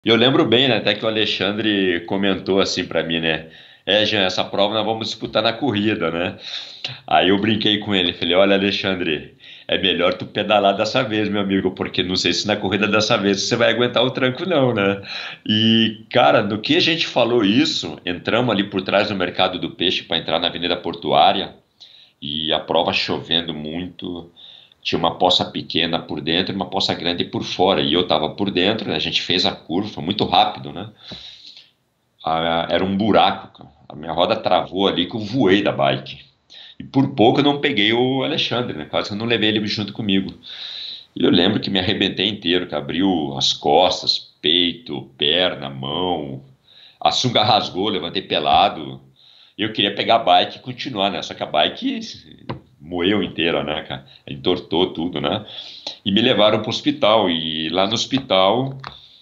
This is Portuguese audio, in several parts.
E eu lembro bem, né, até que o Alexandre comentou assim pra mim, né? Jean, essa prova nós vamos disputar na corrida, né? Aí eu brinquei com ele, falei, olha, Alexandre, é melhor tu pedalar dessa vez, meu amigo, porque não sei se na corrida dessa vez você vai aguentar o tranco, não, né? E, cara, no que a gente falou isso, entramos ali por trás do Mercado do Peixe para entrar na Avenida Portuária e a prova chovendo muito. Tinha uma poça pequena por dentro e uma poça grande por fora. E eu estava por dentro, né? A gente fez a curva, foi muito rápido, né? Era um buraco, cara. A minha roda travou ali que eu voei da bike. E por pouco eu não peguei o Alexandre, né? Quase que eu não levei ele junto comigo. E eu lembro que me arrebentei inteiro, que abriu as costas, peito, perna, mão. A sunga rasgou, levantei pelado. E eu queria pegar a bike e continuar, né? Só que a bike moeu inteira, né, cara? Entortou tudo, né? E me levaram para o hospital. E lá no hospital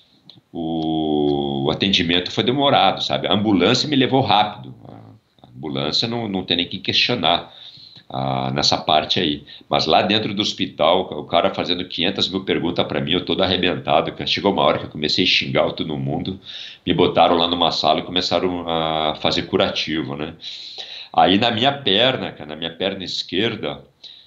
o atendimento foi demorado, sabe? A ambulância me levou rápido. A ambulância não tem nem que questionar nessa parte aí. Mas lá dentro do hospital, o cara fazendo 500 mil perguntas para mim, eu todo arrebentado. Cara. Chegou uma hora que eu comecei a xingar todo mundo, me botaram lá numa sala e começaram a fazer curativo, né? Aí na minha perna, cara, na minha perna esquerda,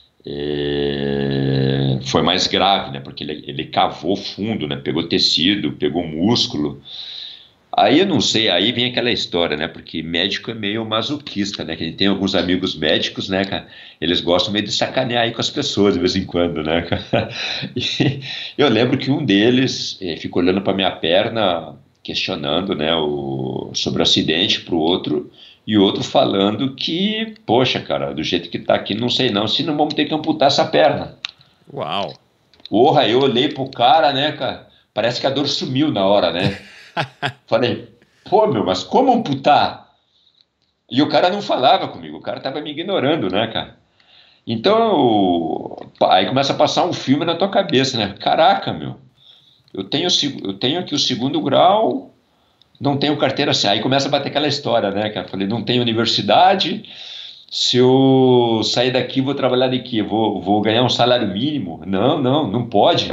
foi mais grave, né? Porque ele cavou fundo, né? Pegou tecido, pegou músculo. Aí eu não sei, aí vem aquela história, né? Porque médico é meio masoquista, né? Que a gente tem alguns amigos médicos, né, cara? Eles gostam meio de sacanear aí com as pessoas de vez em quando, né, cara? E eu lembro que um deles ficou olhando para minha perna, questionando, né, sobre o acidente para o outro, e o outro falando que, poxa, cara, do jeito que tá aqui, não sei não, se não vamos ter que amputar essa perna. Uau! Porra, eu olhei pro cara, né, cara? Parece que a dor sumiu na hora, né? Falei, pô, meu, mas como amputar? E o cara não falava comigo, o cara tava me ignorando, né, cara? Então, aí começa a passar um filme na tua cabeça, né? Caraca, meu, eu tenho aqui o segundo grau, não tenho carteira assim. Aí começa a bater aquela história, né, cara? Falei, não tenho universidade, se eu sair daqui, vou trabalhar de quê? Vou ganhar um salário mínimo? Não pode.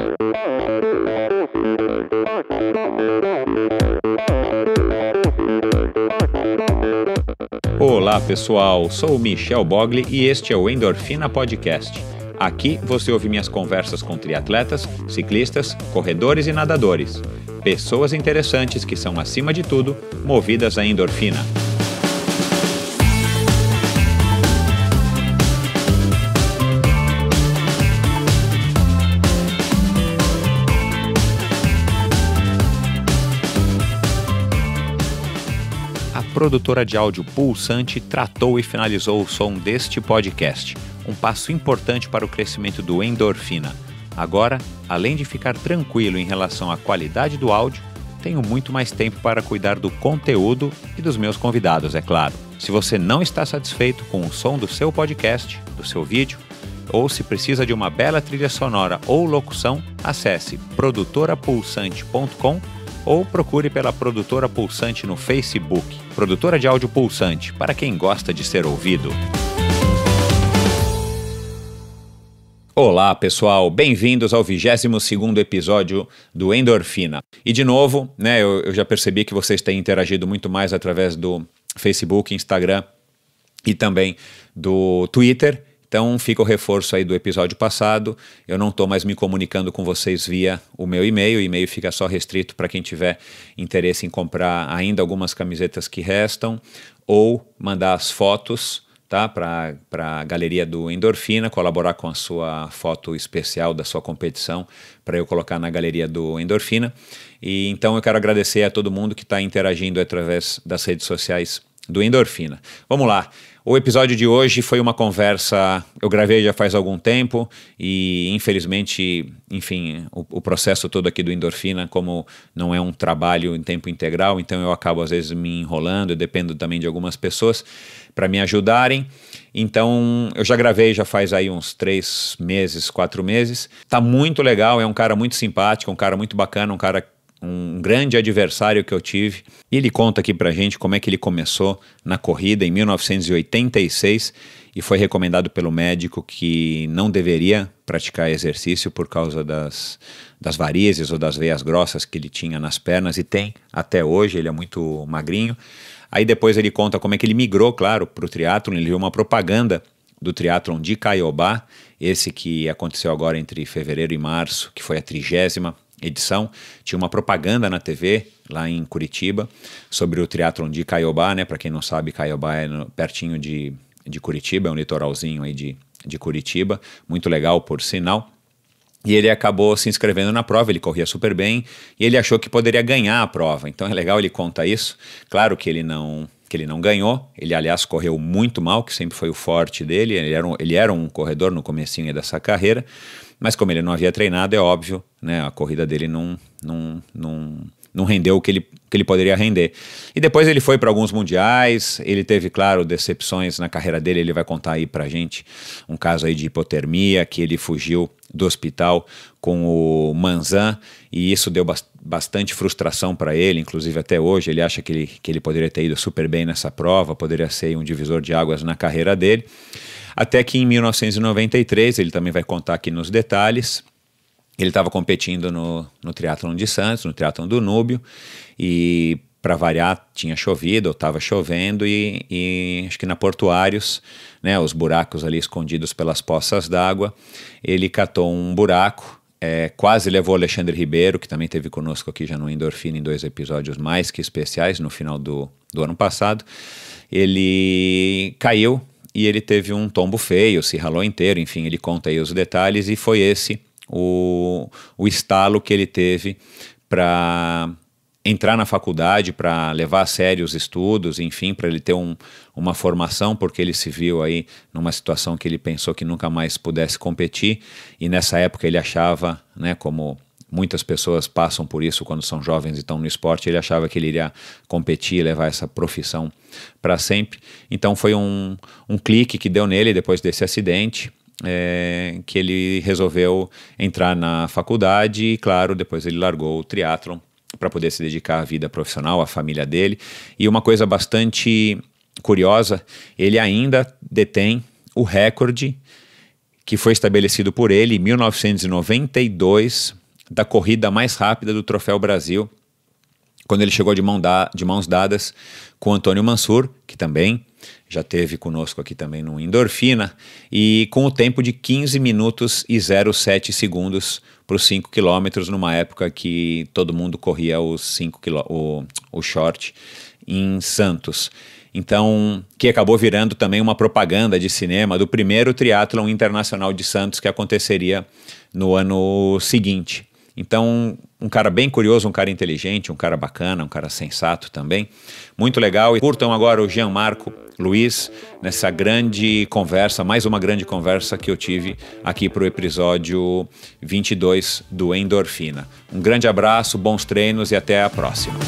Olá pessoal, sou o Michel Bogli e este é o Endorfina Podcast. Aqui você ouve minhas conversas com triatletas, ciclistas, corredores e nadadores. Pessoas interessantes que são, acima de tudo, movidas à endorfina. A produtora de áudio Pulsante tratou e finalizou o som deste podcast, um passo importante para o crescimento do Endorfina. Agora, além de ficar tranquilo em relação à qualidade do áudio, tenho muito mais tempo para cuidar do conteúdo e dos meus convidados, é claro. Se você não está satisfeito com o som do seu podcast, do seu vídeo, ou se precisa de uma bela trilha sonora ou locução, acesse produtorapulsante.com ou procure pela Produtora Pulsante no Facebook. Produtora de áudio Pulsante, para quem gosta de ser ouvido. Olá pessoal, bem-vindos ao 22º episódio do Endorfina. E de novo, né, eu já percebi que vocês têm interagido muito mais através do Facebook, Instagram e também do Twitter. Então fica o reforço aí do episódio passado, eu não estou mais me comunicando com vocês via o meu e-mail, o e-mail fica só restrito para quem tiver interesse em comprar ainda algumas camisetas que restam, ou mandar as fotos, tá, para a galeria do Endorfina, colaborar com a sua foto especial da sua competição, para eu colocar na galeria do Endorfina. E então eu quero agradecer a todo mundo que está interagindo através das redes sociais do Endorfina. Vamos lá. O episódio de hoje foi uma conversa, eu gravei já faz algum tempo e infelizmente, enfim, o processo todo aqui do Endorfina, como não é um trabalho em tempo integral, então eu acabo às vezes me enrolando, eu dependo também de algumas pessoas para me ajudarem. Então eu já gravei já faz aí uns 3 meses, 4 meses. Tá muito legal, é um cara muito simpático, um cara muito bacana, um cara um grande adversário que eu tive. E ele conta aqui pra gente como é que ele começou na corrida em 1986 e foi recomendado pelo médico que não deveria praticar exercício por causa das varizes ou das veias grossas que ele tinha nas pernas e tem até hoje, ele é muito magrinho. Aí depois ele conta como é que ele migrou, claro, para o triatlon. Ele viu uma propaganda do triatlon de Caiobá, esse que aconteceu agora entre fevereiro e março, que foi a 30ª edição. Tinha uma propaganda na TV lá em Curitiba sobre o triatlon de Caiobá, né? Para quem não sabe, Caiobá é pertinho de Curitiba, é um litoralzinho aí de Curitiba, muito legal por sinal. E ele acabou se inscrevendo na prova, ele corria super bem e ele achou que poderia ganhar a prova. Então é legal, ele conta isso. Claro que ele não ganhou, ele aliás correu muito mal, que sempre foi o forte dele, ele era um corredor no comecinho dessa carreira, mas como ele não havia treinado, é óbvio, né, a corrida dele não rendeu o que ele poderia render. E depois ele foi para alguns mundiais, ele teve, claro, decepções na carreira dele, ele vai contar aí pra gente um caso aí de hipotermia, que ele fugiu do hospital com o Manzan, e isso deu bastante frustração para ele, inclusive até hoje, ele acha que ele poderia ter ido super bem nessa prova, poderia ser um divisor de águas na carreira dele, até que em 1993, ele também vai contar aqui nos detalhes, ele estava competindo no triatlon de Santos, no triatlon do Núbio, e para variar tinha chovido, ou estava chovendo, e acho que na Portuários, né, os buracos ali escondidos pelas poças d'água, ele catou um buraco, quase levou o Alexandre Ribeiro, que também esteve conosco aqui já no Endorfina em 2 episódios mais que especiais, no final do ano passado. Ele caiu e ele teve um tombo feio, se ralou inteiro, enfim, ele conta aí os detalhes, e foi esse o estalo que ele teve para entrar na faculdade, para levar a sério os estudos, enfim, para ele ter uma formação, porque ele se viu aí numa situação que ele pensou que nunca mais pudesse competir, e nessa época ele achava, né, como muitas pessoas passam por isso quando são jovens e estão no esporte, ele achava que ele iria competir e levar essa profissão para sempre. Então foi um clique que deu nele depois desse acidente, que ele resolveu entrar na faculdade e, claro, depois ele largou o triatlon para poder se dedicar à vida profissional, à família dele. E uma coisa bastante curiosa, ele ainda detém o recorde que foi estabelecido por ele em 1992 da corrida mais rápida do Troféu Brasil, quando ele chegou de mãos dadas com Antônio Mansur, que também já esteve conosco aqui também no Endorfina, e com o tempo de 15 minutos e 07 segundos para os 5 quilômetros, numa época que todo mundo corria o short em Santos. Então, que acabou virando também uma propaganda de cinema do primeiro triatlon internacional de Santos, que aconteceria no ano seguinte. Então, um cara bem curioso, um cara inteligente, um cara bacana, um cara sensato também. Muito legal. E curtam agora o Jean-Marco Luiz nessa grande conversa, mais uma grande conversa que eu tive aqui para o episódio 22 do Endorfina. Um grande abraço, bons treinos e até a próxima.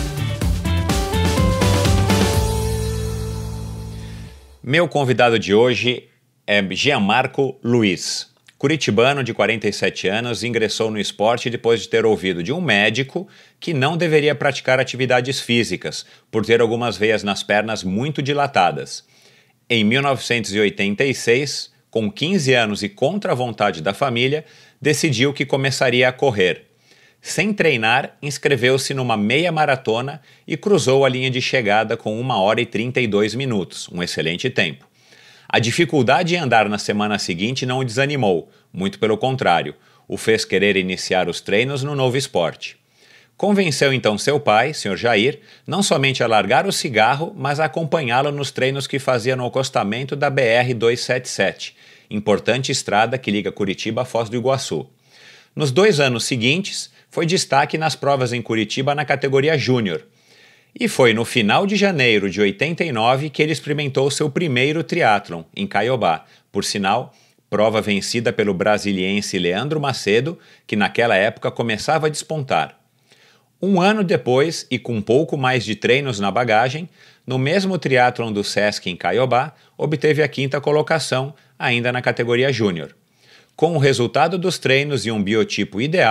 Meu convidado de hoje é Jean-Marco Luiz. Curitibano de 47 anos, ingressou no esporte depois de ter ouvido de um médico que não deveria praticar atividades físicas, por ter algumas veias nas pernas muito dilatadas. Em 1986, com 15 anos e contra a vontade da família, decidiu que começaria a correr. Sem treinar, inscreveu-se numa meia maratona e cruzou a linha de chegada com 1 hora e 32 minutos, um excelente tempo. A dificuldade em andar na semana seguinte não o desanimou, muito pelo contrário, o fez querer iniciar os treinos no novo esporte. Convenceu então seu pai, Sr. Jair, não somente a largar o cigarro, mas a acompanhá-lo nos treinos que fazia no acostamento da BR-277, importante estrada que liga Curitiba a Foz do Iguaçu. Nos 2 anos seguintes, foi destaque nas provas em Curitiba na categoria Júnior. E foi no final de janeiro de 89 que ele experimentou seu primeiro triatlon, em Caiobá, por sinal, prova vencida pelo brasiliense Leandro Macedo, que naquela época começava a despontar. 1 ano depois, e com um pouco mais de treinos na bagagem, no mesmo triatlon do Sesc em Caiobá, obteve a 5ª colocação, ainda na categoria Júnior. Com o resultado dos treinos e um biotipo ideal,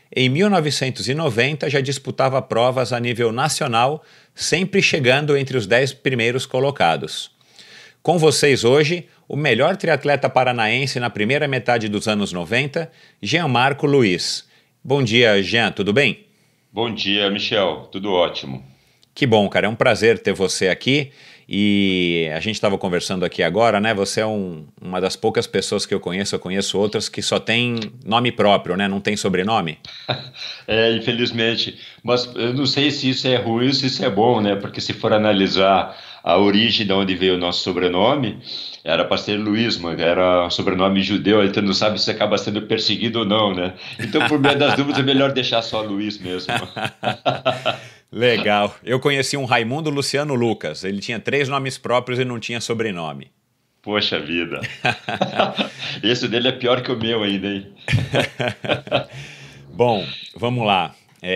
em 1990 já disputava provas a nível nacional, sempre chegando entre os 10 primeiros colocados. Com vocês hoje, o melhor triatleta paranaense na primeira metade dos anos 90, Jean Marco Luiz. Bom dia, Jean, tudo bem? Bom dia, Michel, tudo ótimo. Que bom, cara, é um prazer ter você aqui. E a gente estava conversando aqui agora, né? Você é uma das poucas pessoas que eu conheço outras que só tem nome próprio, né? Não tem sobrenome. Infelizmente. Mas eu não sei se isso é ruim ou se isso é bom, né? Porque se for analisar a origem de onde veio o nosso sobrenome, era para ser Luiz, mano, era um sobrenome judeu, então não sabe se acaba sendo perseguido ou não, né? Então, por meio das dúvidas, é melhor deixar só Luiz mesmo. Legal. Eu conheci um Raimundo Luciano Lucas. Ele tinha 3 nomes próprios e não tinha sobrenome. Poxa vida. Esse dele é pior que o meu ainda, hein? Bom, vamos lá.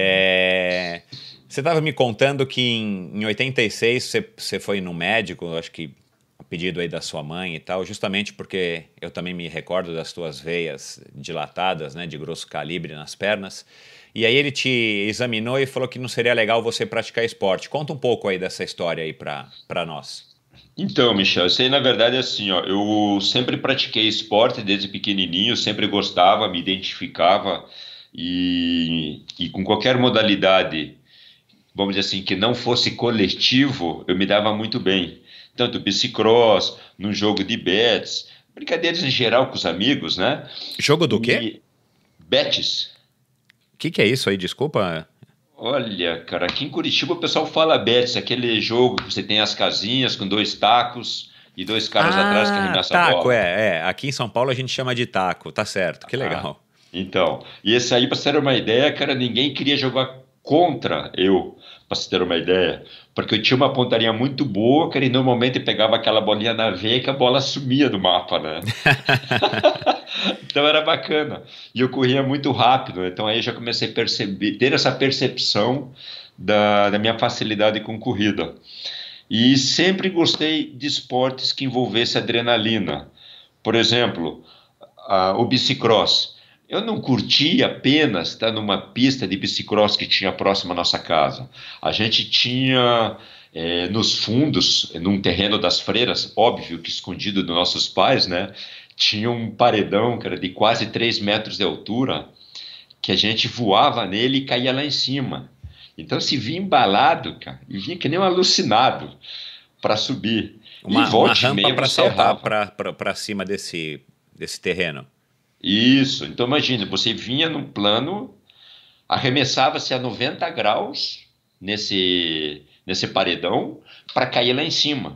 Você estava me contando que em 86 você foi no médico, acho que a pedido aí da sua mãe e tal, justamente porque eu também me recordo das tuas veias dilatadas, né, de grosso calibre nas pernas. E aí ele te examinou e falou que não seria legal você praticar esporte. Conta um pouco aí dessa história aí para nós. Então, Michel, isso aí na verdade é assim, ó, eu sempre pratiquei esporte desde pequenininho, sempre gostava, me identificava e com qualquer modalidade, vamos dizer assim, que não fosse coletivo, eu me dava muito bem. Tanto bicicross, num jogo de bets, brincadeiras em geral com os amigos, né? Jogo do quê? Bets. O que é isso aí? Desculpa. Olha, cara, aqui em Curitiba o pessoal fala bets, aquele jogo que você tem as casinhas com 2 tacos e 2 caras atrás que arremessam a taco, bola. Aqui em São Paulo a gente chama de taco, tá certo, que legal. Então, e esse aí, pra você ter uma ideia, cara, ninguém queria jogar contra eu, pra você ter uma ideia, porque eu tinha uma pontaria muito boa, cara, e normalmente pegava aquela bolinha na veia e que a bola sumia do mapa, né? Então era bacana. E eu corria muito rápido, então aí eu já comecei a perceber, ter essa percepção da minha facilidade com corrida. E sempre gostei de esportes que envolvessem adrenalina. Por exemplo, o bicicross. Eu não curti apenas estar numa pista de bicicross que tinha próximo à nossa casa. A gente tinha nos fundos, num terreno das freiras, óbvio que escondido dos nossos pais, né? Tinha um paredão, cara, de quase 3 metros de altura, que a gente voava nele e caía lá em cima. Então se vinha embalado, cara, e vinha que nem um alucinado para subir. Uma rampa para saltar para cima desse terreno. Isso, então imagina, você vinha num plano, arremessava-se a 90 graus nesse paredão para cair lá em cima.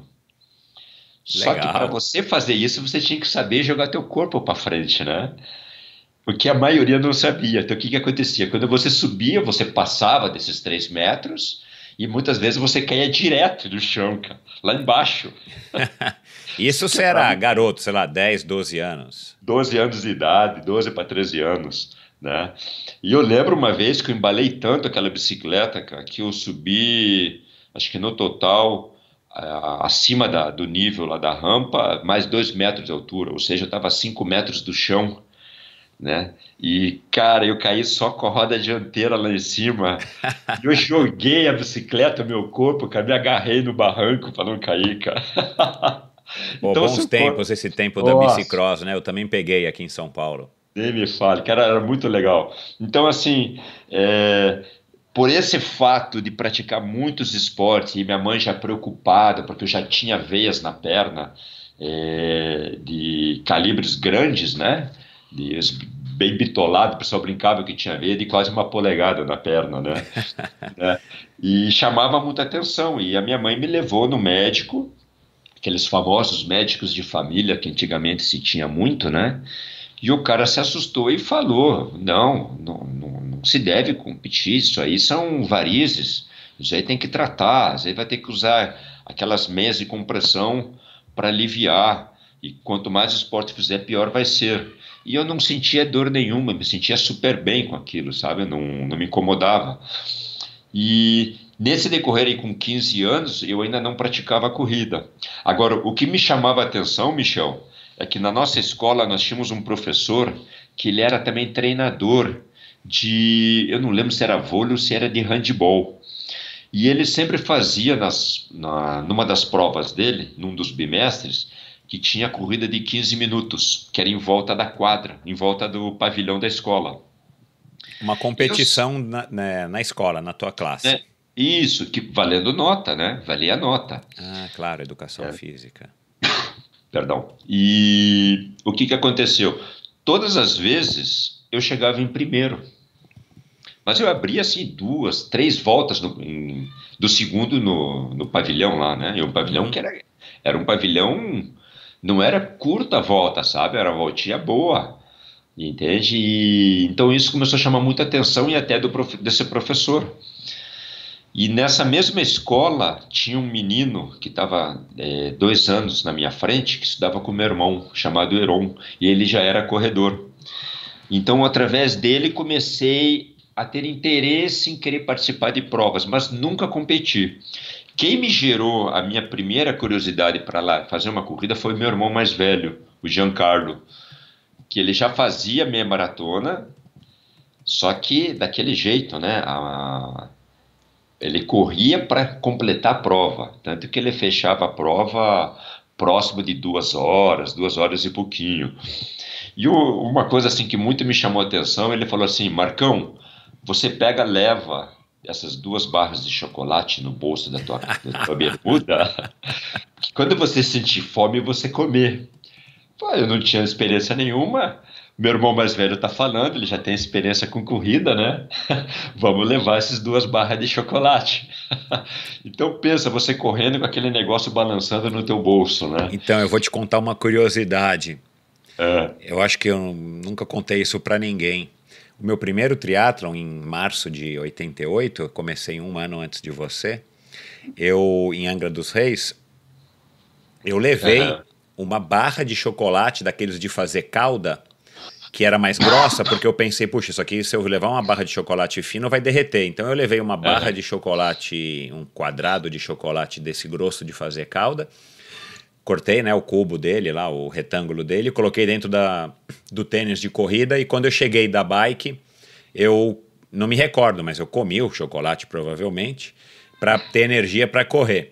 Só que para você fazer isso, você tinha que saber jogar teu corpo para frente, né? Porque a maioria não sabia. Então o que acontecia? Quando você subia, você passava desses 3 metros e muitas vezes você caía direto do chão, cara, lá embaixo. Isso você era garoto, sei lá, 10, 12 anos. 12 anos de idade, 12 para 13 anos, né? E eu lembro uma vez que eu embalei tanto aquela bicicleta, cara, que eu subi, acho que no total, acima do nível lá da rampa, mais 2 metros de altura, ou seja, eu estava a 5 metros do chão, né? E, cara, eu caí só com a roda dianteira lá em cima. Eu joguei a bicicleta, meu corpo, cara, me agarrei no barranco para não cair, cara. Pô, Então, bons tempos, esse tempo da bicicross, né? Eu também peguei aqui em São Paulo. Nem me fale, cara, era muito legal. Então, assim, por esse fato de praticar muitos esportes, e minha mãe já preocupada, porque eu já tinha veias na perna, de calibres grandes, né? Bem bitolado, o pessoal brincava que tinha veia de quase 1 polegada na perna, né? E chamava muita atenção. E a minha mãe me levou no médico, aqueles famosos médicos de família que antigamente se tinha muito, né? E o cara se assustou e falou: não se deve competir, isso aí são varizes, isso aí tem que tratar, isso aí vai ter que usar aquelas meias de compressão para aliviar, e quanto mais esporte fizer, pior vai ser. E eu não sentia dor nenhuma, me sentia super bem com aquilo, sabe? Eu não me incomodava. E nesse decorrer aí, com 15 anos, eu ainda não praticava corrida. Agora, o que me chamava a atenção, Michel, é que na nossa escola nós tínhamos um professor que ele era também treinador eu não lembro se era vôlei ou se era de handball. E ele sempre fazia numa das provas dele, num dos bimestres, que tinha corrida de 15 minutos, que era em volta da quadra, em volta do pavilhão da escola. Uma E eu, competição na escola, na tua classe. né, isso, que valendo nota, né? Valia nota. Ah, claro, educação É, física. perdão. E o que que aconteceu? Todas as vezes eu chegava em primeiro. Mas eu abria assim duas, três voltas do segundo no pavilhão lá, né? E um pavilhão Uhum. que era um pavilhão, não era curta a volta, sabe? Era uma voltinha boa, entende? E, então isso começou a chamar muita atenção e até desse professor. E nessa mesma escola tinha um menino que estava 2 anos na minha frente, que estudava com meu irmão, chamado Heron, e ele já era corredor. Então, através dele, comecei a ter interesse em querer participar de provas, mas nunca competi. Quem me gerou a minha primeira curiosidade para lá fazer uma corrida foi meu irmão mais velho, o Giancarlo, que ele já fazia meia maratona, só que daquele jeito, né? Ele corria para completar a prova, tanto que ele fechava a prova próximo de 2 horas, 2 horas e pouquinho. E uma coisa assim que muito me chamou a atenção, ele falou assim, Marcão, você leva essas 2 barras de chocolate no bolso da tua bermuda, que quando você sentir fome, você comer. Pô, eu não tinha experiência nenhuma, meu irmão mais velho tá falando, ele já tem experiência com corrida, né? Vamos levar essas 2 barras de chocolate. Então pensa, você correndo com aquele negócio balançando no teu bolso, né? Então, eu vou te contar uma curiosidade. É, Eu acho que eu nunca contei isso para ninguém. O meu primeiro triatlon, em março de 88, eu comecei um ano antes de você, em Angra dos Reis, eu levei aham, uma barra de chocolate daqueles de fazer calda, que era mais grossa, porque eu pensei, puxa, isso aqui se eu levar uma barra de chocolate fino vai derreter. Então eu levei uma barra aham. de chocolate, um quadrado de chocolate desse grosso de fazer calda, cortei, né, o cubo dele lá, o retângulo dele, coloquei dentro do tênis de corrida e quando eu cheguei da bike, eu não me recordo, mas eu comi o chocolate provavelmente para ter energia para correr.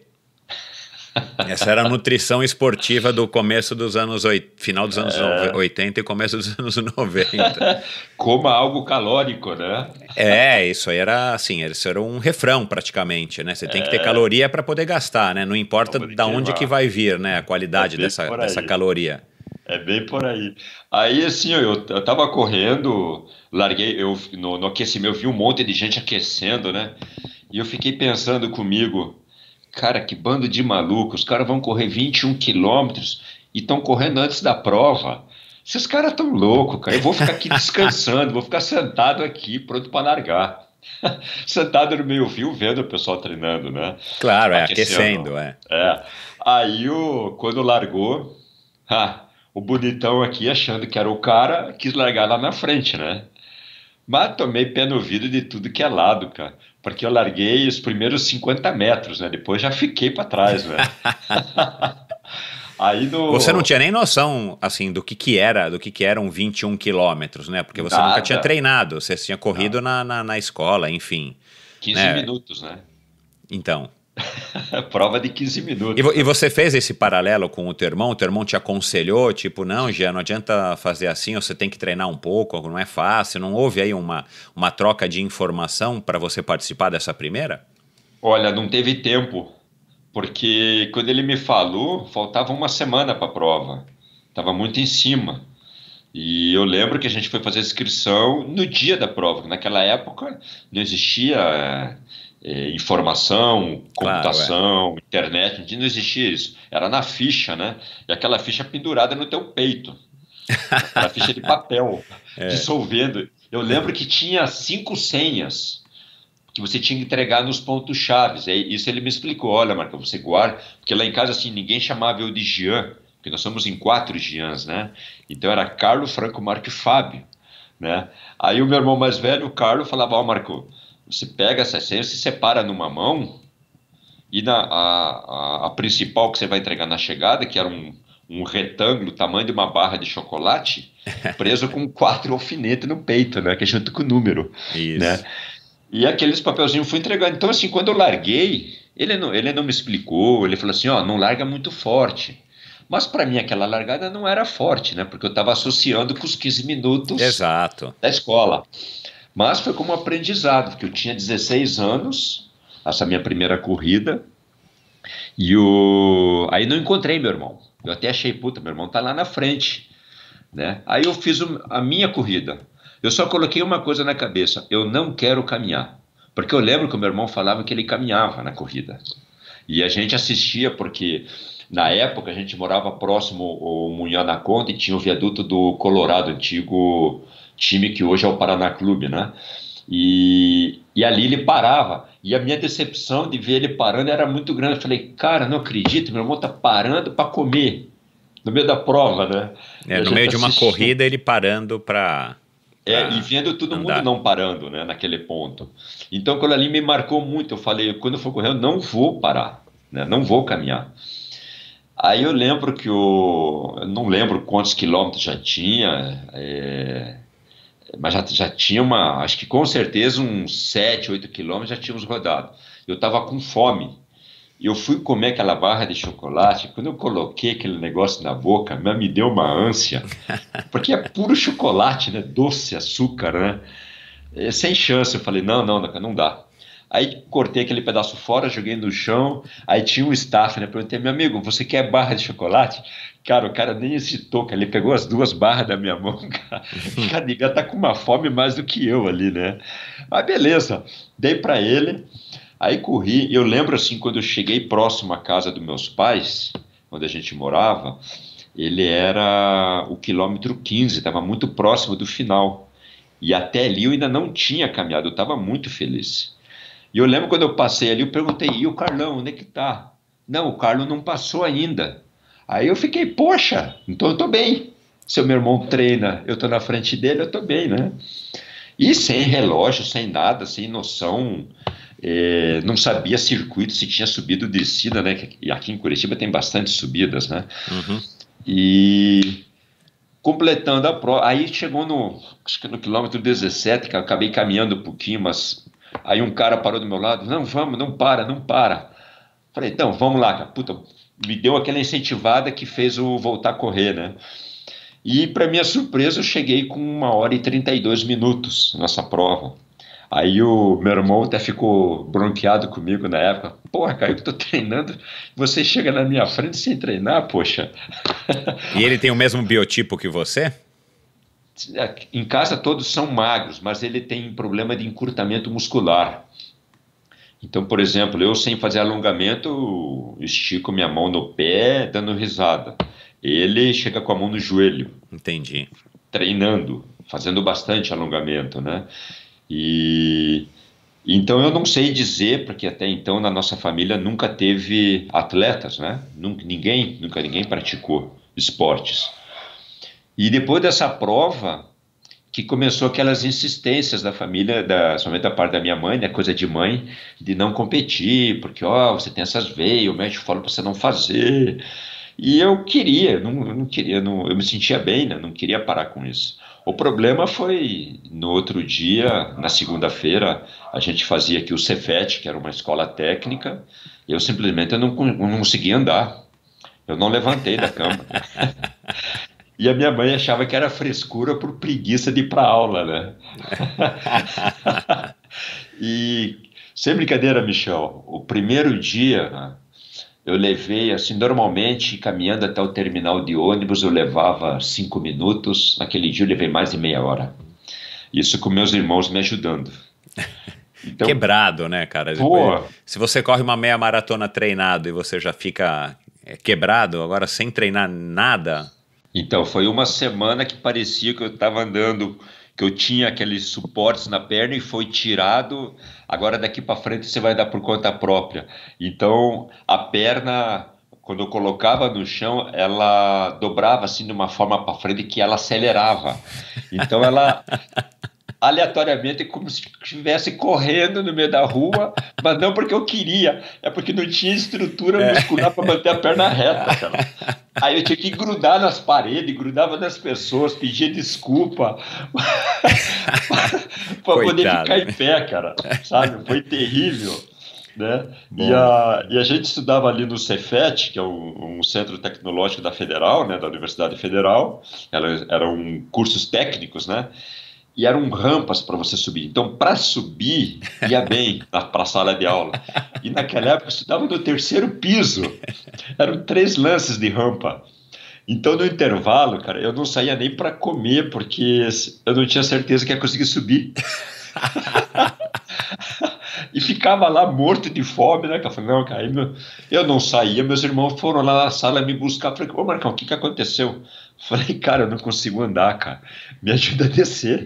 Essa era a nutrição esportiva do começo dos final dos anos 80 e começo dos anos 90. Coma algo calórico, né? Isso aí era assim, isso era um refrão praticamente, né? Você tem que ter caloria para poder gastar, né? Não importa Vamos de da onde que queimar. vai vir, né? A É qualidade bem por dessa aí. caloria. É bem por aí. Aí, assim, eu tava correndo, larguei, no aquecimento, eu vi um monte de gente aquecendo, né? E eu fiquei pensando comigo, cara, que bando de malucos, os caras vão correr 21 quilômetros e estão correndo antes da prova. Esses caras tão loucos, cara. Eu vou ficar aqui descansando, vou ficar sentado aqui, pronto para largar. Sentado no meio-fio, vendo o pessoal treinando, né? Claro, é Aquecendo. aquecendo, é. É. Aí, quando largou, o bonitão aqui, achando que era o cara, quis largar lá na frente, né? Mas tomei pé no vidro de tudo que é lado, cara. Porque eu larguei os primeiros 50 metros, né? Depois já fiquei para trás, né? Aí Você não no. tinha nem noção, assim, do que eram 21 quilômetros, né? Porque você nunca tinha Nada. treinado, você tinha corrido Não. na escola, enfim, 15 né? minutos, né? Então, Prova de 15 minutos, e né? você fez esse paralelo com o teu irmão te aconselhou, tipo, não, Jean, não adianta fazer assim, você tem que treinar um pouco, não é fácil, não houve aí uma troca de informação para você participar dessa primeira? Olha, não teve tempo, porque quando ele me falou, faltava uma semana para a prova. Tava muito em cima. E eu lembro que a gente foi fazer a inscrição no dia da prova. Naquela época não existia informação, Claro, é. computação, internet, não existia isso. Era na ficha, né? E aquela ficha pendurada no teu peito. Aquela ficha de papel, dissolvendo. Eu lembro que tinha 5 senhas que você tinha que entregar nos pontos chaves. Isso ele me explicou. Olha, Marca, você guarda. Porque lá em casa, assim, ninguém chamava eu de Jean, porque nós somos em 4 Jeans, né? Então era Carlo, Franco, Marco e Fábio, né? Aí o meu irmão mais velho, o Carlo, falava: Ó, Marco, você pega essa senha, se separa numa mão e a principal que você vai entregar na chegada, que era um um retângulo, tamanho de uma barra de chocolate, preso com 4 alfinetes no peito, né? Que é junto com o número, né? Isso. E aqueles papelzinhos fui entregando. Então, assim, quando eu larguei, ele não me explicou, ele falou assim, ó, não larga muito forte. Mas para mim aquela largada não era forte, né? Porque eu estava associando com os 15 minutos Exato. da escola. Mas foi como aprendizado, porque eu tinha 16 anos, essa minha primeira corrida, aí não encontrei meu irmão. Eu até achei, puta, meu irmão tá lá na frente, né? Aí eu fiz a minha corrida. Eu só coloquei uma coisa na cabeça, eu não quero caminhar. Porque eu lembro que o meu irmão falava que ele caminhava na corrida. E a gente assistia porque na época a gente morava próximo ao Munhã na Conta e tinha o viaduto do Colorado, antigo time que hoje é o Paraná Clube, né? E ali ele parava. E a minha decepção de ver ele parando era muito grande. Eu falei, cara, não acredito, meu irmão tá parando para comer no meio da prova, né? E a No gente meio de uma assistia. corrida, ele parando para E vendo todo mundo andar. não parando, né, naquele ponto. Então, aquilo ali me marcou muito. Eu falei, quando eu for correr, eu não vou parar, né, não vou caminhar. Aí eu lembro eu não lembro quantos quilômetros já tinha, mas já tinha acho que com certeza uns 7, 8 quilômetros já tínhamos rodado. Eu estava com fome. E eu fui comer aquela barra de chocolate. Quando eu coloquei aquele negócio na boca, me deu uma ânsia. Porque é puro chocolate, né? Doce, açúcar, né? Sem chance. Eu falei, não, não, não dá. Aí cortei aquele pedaço fora, joguei no chão. Aí tinha um staff, né? Perguntei, meu amigo, você quer barra de chocolate? Cara, o cara nem hesitou, cara. Ele pegou as 2 barras da minha mão, cara. O cara devia estar com uma fome mais do que eu ali, né? Mas beleza, dei para ele. Aí corri. Eu lembro assim, quando eu cheguei próximo à casa dos meus pais, onde a gente morava, ele era o quilômetro 15, estava muito próximo do final. E até ali eu ainda não tinha caminhado, eu estava muito feliz. E eu lembro quando eu passei ali, eu perguntei, e o Carlão, onde é que tá? Não, o Carlos não passou ainda. Aí eu fiquei, poxa, então eu tô bem. Se o meu irmão treina, eu tô na frente dele, eu tô bem, né? E sem relógio, sem nada, sem noção, não sabia circuito, se tinha subido ou descida, né? E aqui em Curitiba tem bastante subidas, né? Uhum. E completando a prova, aí chegou acho que no quilômetro 17, que eu acabei caminhando um pouquinho, mas aí um cara parou do meu lado, não, vamos, não para, não para. Falei, então, vamos lá, cara. Puta, me deu aquela incentivada que fez eu voltar a correr, né? E para minha surpresa, eu cheguei com 1 hora e 32 minutos nessa prova. Aí o meu irmão até ficou bronqueado comigo na época. Porra, cara, eu tô treinando, você chega na minha frente sem treinar, poxa. E ele tem o mesmo biotipo que você? Em casa todos são magros, mas ele tem problema de encurtamento muscular. Então, por exemplo, eu sem fazer alongamento, estico minha mão no pé dando risada. Ele chega com a mão no joelho. Entendi. Treinando, fazendo bastante alongamento, né? E então eu não sei dizer, porque até então na nossa família nunca teve atletas, né? Nunca ninguém praticou esportes. E depois dessa prova que começou aquelas insistências da família, somente da parte da minha mãe, né, coisa de mãe, de não competir, porque ó, você tem essas veias, o médico falou para você não fazer. E eu queria, não queria, eu me sentia bem, né, não queria parar com isso. O problema foi no outro dia, na segunda-feira, a gente fazia aqui o Cefet, que era uma escola técnica, e eu simplesmente não conseguia andar. Eu não levantei da cama. E a minha mãe achava que era frescura por preguiça de ir para aula, né? E, sem brincadeira, Michel, o primeiro dia, né, eu levei, assim, normalmente, caminhando até o terminal de ônibus, eu levava 5 minutos. Naquele dia eu levei mais de meia hora. Isso com meus irmãos me ajudando. Então, Quebrado, né, cara? pô, Se você corre uma meia maratona treinado e você já fica quebrado, agora sem treinar nada... então, foi uma semana que parecia que eu estava andando, que eu tinha aqueles suportes na perna e foi tirado. Agora daqui para frente você vai dar por conta própria. Então, a perna, quando eu colocava no chão, ela dobrava assim de uma forma para frente que ela acelerava. Então, aleatoriamente, como se estivesse correndo no meio da rua, mas não porque eu queria, é porque não tinha estrutura muscular para manter a perna reta, cara. Aí eu tinha que grudar nas paredes, grudava nas pessoas, pedia desculpa para poder Coitado. ficar em pé, cara, sabe? Foi terrível, né? E Bom. a gente estudava ali no Cefet, que é um centro tecnológico da Federal, né, da Universidade Federal. Eram cursos técnicos, né? E eram rampas para você subir. Então, para subir, ia bem para a sala de aula. E naquela época, eu estudava no terceiro piso. Eram 3 lances de rampa. Então, no intervalo, cara, eu não saía nem para comer, porque eu não tinha certeza que ia conseguir subir. E ficava lá morto de fome, né? Eu falei, não, cara, eu não saía. Meus irmãos foram lá na sala me buscar. Eu falei, ô Marcão, o que aconteceu? Eu falei, cara, eu não consigo andar, cara. Me ajuda a descer.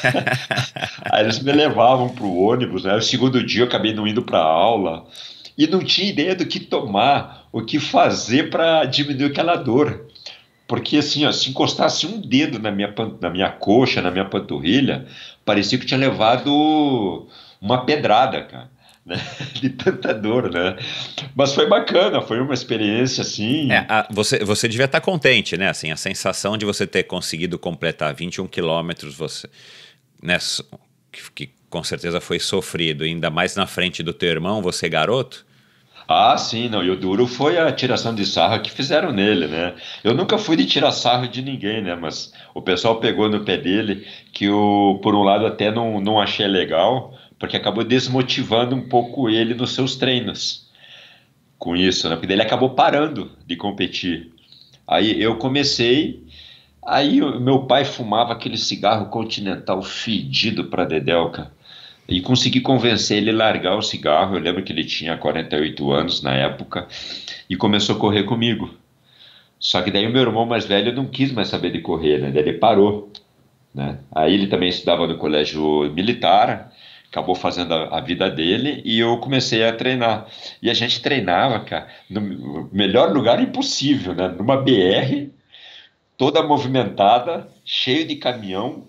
Aí eles me levavam pro ônibus, né? O segundo dia eu acabei não indo pra aula. E não tinha ideia do que tomar, o que fazer para diminuir aquela dor. Porque assim, ó, se encostasse um dedo na minha coxa, na minha panturrilha, parecia que tinha levado uma pedrada, cara, né? De tanta dor, né? Mas foi bacana, foi uma experiência assim. Você devia estar contente, né? Assim, a sensação de você ter conseguido completar 21 quilômetros, você, né, que com certeza foi sofrido, ainda mais na frente do teu irmão, você garoto. Ah, sim, não. E o duro foi a tiração de sarro que fizeram nele, né? Eu nunca fui de tirar sarro de ninguém, né? Mas o pessoal pegou no pé dele, que eu, por um lado, até não achei legal, porque acabou desmotivando um pouco ele nos seus treinos com isso, né? Porque daí ele acabou parando de competir. Aí eu comecei, aí o meu pai fumava aquele cigarro continental fedido pra dedéu, cara. E consegui convencer ele a largar o cigarro. Eu lembro que ele tinha 48 anos na época e começou a correr comigo. Só que daí o meu irmão mais velho não quis mais saber de correr, né? Daí ele parou, né? Aí ele também estudava no colégio militar, acabou fazendo a vida dele e eu comecei a treinar. E a gente treinava, cara, no melhor lugar impossível, né? Numa BR toda movimentada, cheio de caminhão,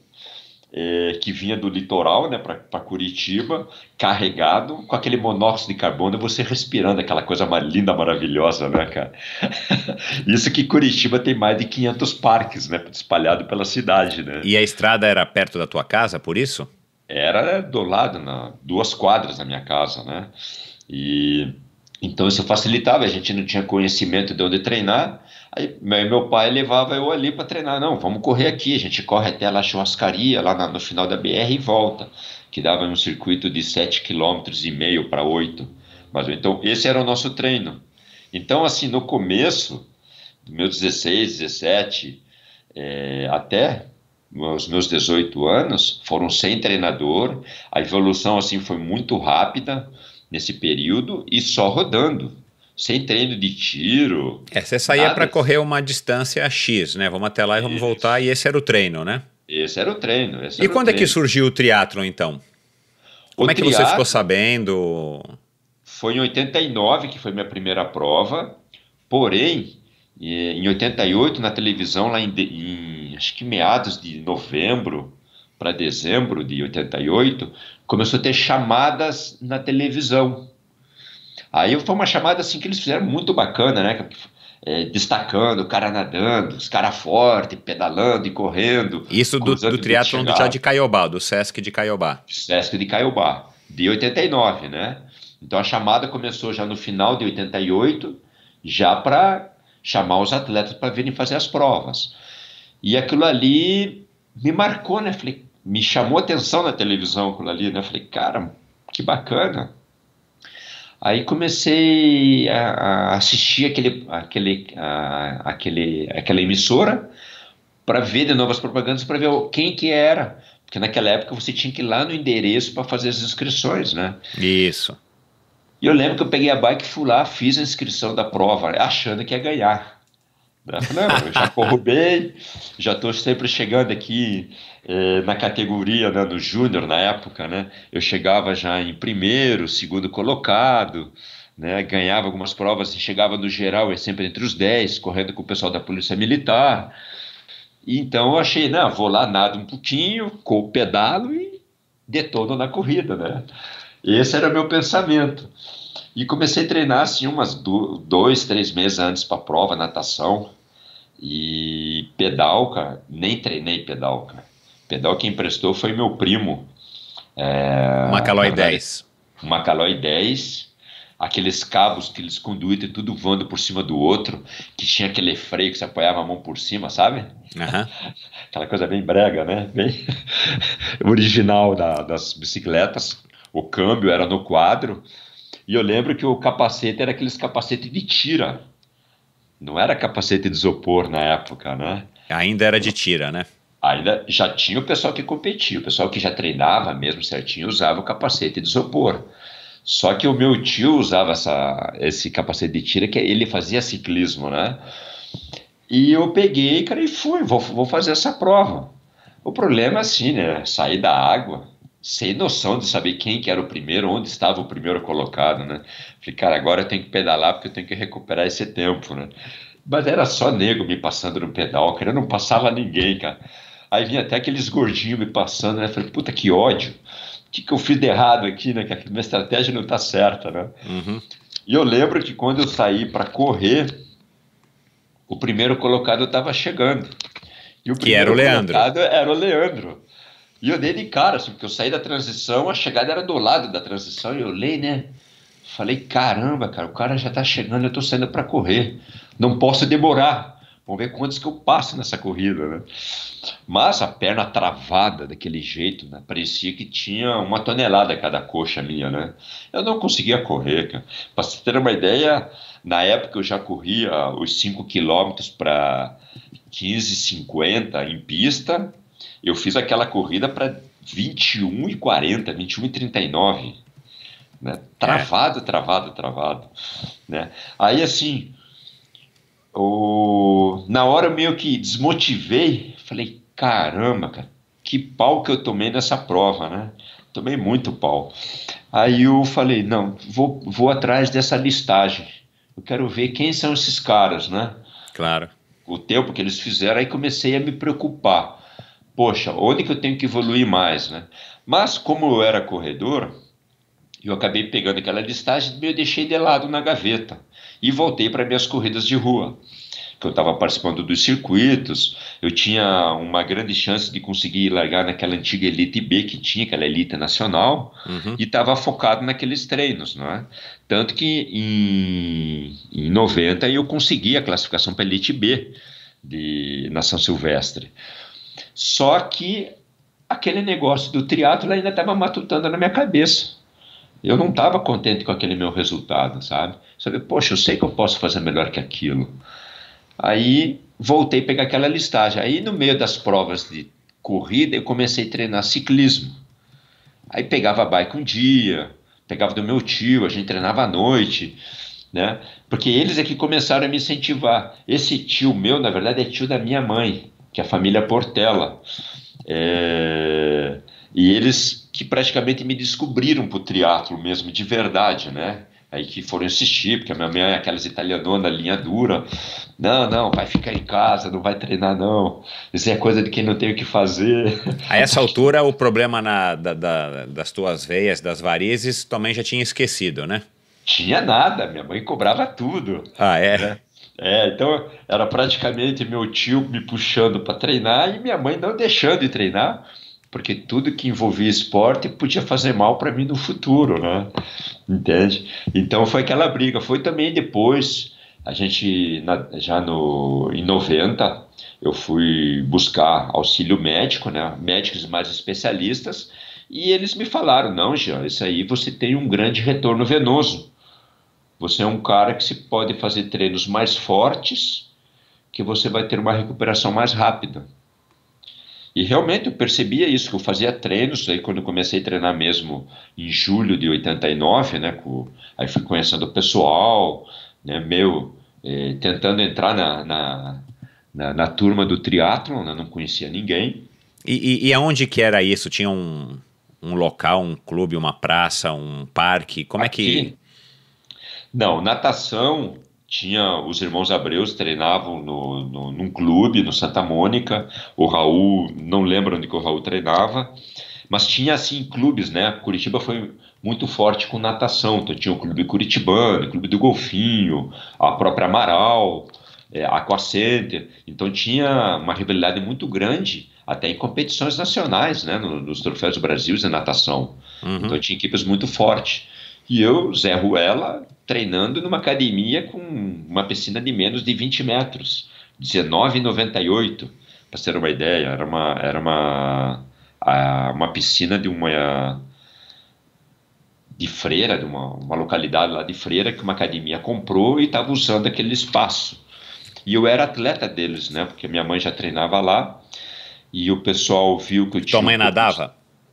que vinha do litoral, né, para Curitiba, carregado, com aquele monóxido de carbono, você respirando aquela coisa linda, maravilhosa, né, cara? Isso que Curitiba tem mais de 500 parques, né, espalhado pela cidade, né? E a estrada era perto da tua casa, por isso? Era do lado, 2 quadras da minha casa, né? E então isso facilitava, a gente não tinha conhecimento de onde treinar. Aí meu pai levava eu ali para treinar. Não, vamos correr aqui, a gente corre até lá a churrascaria, lá no final da BR e volta, que dava um circuito de 7,5 km para 8. Mas então esse era o nosso treino. Então assim, no começo, dos meus 16, 17, até os meus 18 anos, foram sem treinador. A evolução assim foi muito rápida nesse período e só rodando, sem treino de tiro, Você saía para nada. correr uma distância X, né? Vamos até lá e vamos voltar, Isso. e esse era o treino, né? Esse era o treino, esse E era o quando é que treino. surgiu o triatlon, então? O Como é que você ficou triatlo sabendo? foi em 89 que foi minha primeira prova, porém, em 88 na televisão, lá acho que meados de novembro para dezembro de 88, começou a ter chamadas na televisão. Aí foi uma chamada assim que eles fizeram muito bacana, né? Destacando o cara nadando, os caras fortes, pedalando e correndo, Isso do cruzando o limite de triatlon já de chegada. Caiobá, do Sesc de Caiobá. Sesc de Caiobá, de 89, né? Então a chamada começou já no final de 88, já para chamar os atletas para virem fazer as provas. E aquilo ali me marcou, né? Falei, me chamou a atenção na televisão aquilo ali, né? Falei, cara, que bacana. Aí comecei a assistir aquela emissora para ver de novo as propagandas, para ver quem que era. Porque naquela época você tinha que ir lá no endereço para fazer as inscrições, né? Isso. E eu lembro que eu peguei a bike e fui lá, fiz a inscrição da prova, achando que ia ganhar. Eu falei, não, eu já corro bem, já estou sempre chegando aqui na categoria, né, no júnior na época, né? Eu chegava já em primeiro, segundo colocado, né? Ganhava algumas provas e chegava no geral, sempre entre os 10, correndo com o pessoal da Polícia Militar. E então eu achei, não, vou lá, nado um pouquinho, pedalo detono na corrida, né? Esse era o meu pensamento. E comecei a treinar assim umas 2, 3 meses antes para a prova, natação e pedal, cara. Nem treinei pedal, cara. Pedal quem emprestou foi meu primo. Uma Na Caloi verdade, 10. uma Caloi 10, aqueles cabos, aqueles conduítes, tudo voando por cima do outro, que tinha aquele freio que você apoiava a mão por cima, sabe? Aham. Aquela coisa bem brega, né? Bem original das bicicletas. O câmbio era no quadro. E eu lembro que o capacete era aqueles capacete de tira. Não era capacete de isopor na época, né? Ainda era de tira, né? Ainda já tinha o pessoal que competia, o pessoal que já treinava mesmo certinho usava o capacete de isopor. Só que o meu tio usava esse capacete de tira, que ele fazia ciclismo, né? E eu peguei, cara, e fui, vou fazer essa prova. O problema é assim, né? Sair da água, sem noção de saber quem que era o primeiro, onde estava o primeiro colocado, né? Falei, cara, agora eu tenho que pedalar porque eu tenho que recuperar esse tempo, né? Mas era só nego me passando no pedal, cara, eu não passava ninguém, cara. Aí vinha até aqueles gordinhos me passando, né? Falei, puta, que ódio. O que que eu fiz de errado aqui, né? Que a minha estratégia não tá certa, né? Uhum. E eu lembro que quando eu saí para correr, o primeiro colocado estava chegando. E o Que era o primeiro Leandro. colocado era o Leandro. E eu dei de cara, assim, porque eu saí da transição, a chegada era do lado da transição, e eu olhei, né? Falei, caramba, cara, o cara já tá chegando, eu tô saindo para correr. Não posso demorar. Vamos ver quantos que eu passo nessa corrida, né? Mas a perna travada daquele jeito, né? Parecia que tinha 1 tonelada cada coxa minha, né? Eu não conseguia correr, cara. Pra você ter uma ideia, na época eu já corria os 5 quilômetros para 15,50 em pista. Eu fiz aquela corrida para 21,40, 21,39, né? É. Travado, travado, travado, né? Aí assim, na hora eu meio que desmotivei, falei, caramba, cara, que pau que eu tomei nessa prova, né? Tomei muito pau. Aí eu falei, não, vou atrás dessa listagem. Eu quero ver quem são esses caras, né? Claro. O tempo que eles fizeram, aí comecei a me preocupar. Poxa, onde que eu tenho que evoluir mais, né? Mas como eu era corredor, eu acabei pegando aquela listagem e eu deixei de lado na gaveta e voltei para minhas corridas de rua, que eu estava participando dos circuitos, eu tinha uma grande chance de conseguir largar naquela antiga Elite B que tinha, aquela elite nacional, Uhum. e estava focado naqueles treinos, não é? Tanto que em 90 eu consegui a classificação para Elite B na São Silvestre. Só que aquele negócio do triatlo ainda estava matutando na minha cabeça. Eu não estava contente com aquele meu resultado, sabe? Sabe, poxa, eu sei que eu posso fazer melhor que aquilo. Aí voltei a pegar aquela listagem. Aí no meio das provas de corrida eu comecei a treinar ciclismo. Aí pegava bike um dia, pegava do meu tio, a gente treinava à noite, né? Porque eles é que começaram a me incentivar. Esse tio meu, na verdade, é tio da minha mãe, que é a família Portela. E eles que praticamente me descobriram pro triatlo mesmo, de verdade, né? Aí que foram insistir, porque a minha mãe é aquelas italianonas, linha dura. Não, não, vai ficar em casa, não vai treinar, não. Isso é coisa de quem não tem o que fazer. A essa altura, o problema das tuas veias, das varizes, também já tinha esquecido, né? Tinha nada, minha mãe cobrava tudo, Ah, é? né? Então era praticamente meu tio me puxando para treinar e minha mãe não deixando de treinar, porque tudo que envolvia esporte podia fazer mal para mim no futuro, né? Entende? Então foi aquela briga. Foi também depois, a gente, em 90, eu fui buscar auxílio médico, né? Médicos mais especialistas, e eles me falaram, não, Jean, isso aí você tem um grande retorno venoso. Você é um cara que se pode fazer treinos mais fortes, que você vai ter uma recuperação mais rápida. E realmente eu percebia isso, que eu fazia treinos, aí quando eu comecei a treinar mesmo em julho de 89, né, aí fui conhecendo o pessoal, né, tentando entrar na turma do triatlon, né, não conhecia ninguém. E aonde que era isso? Tinha um local, um clube, uma praça, um parque? Como é que... Aqui, não, natação, tinha os irmãos Abreus treinavam num clube, no Santa Mônica, o Raul, não lembro onde que o Raul treinava, Mas tinha, assim, clubes, né? Curitiba foi muito forte com natação. Então tinha o Clube Curitibano, o Clube do Golfinho, a própria Amaral, a Aqua Center. Então tinha uma rivalidade muito grande, até em competições nacionais, né? Nos troféus do Brasil de natação. Então Uhum. tinha equipes muito fortes. E eu, Zé Ruela, treinando numa academia com uma piscina de menos de 20 metros, 19,98, para ter uma ideia. Uma piscina de Freira, de uma localidade lá de Freira, que uma academia comprou e estava usando aquele espaço. E eu era atleta deles, né? Porque minha mãe já treinava lá e o pessoal viu que eu Tua tinha um mãe pouco. nadava?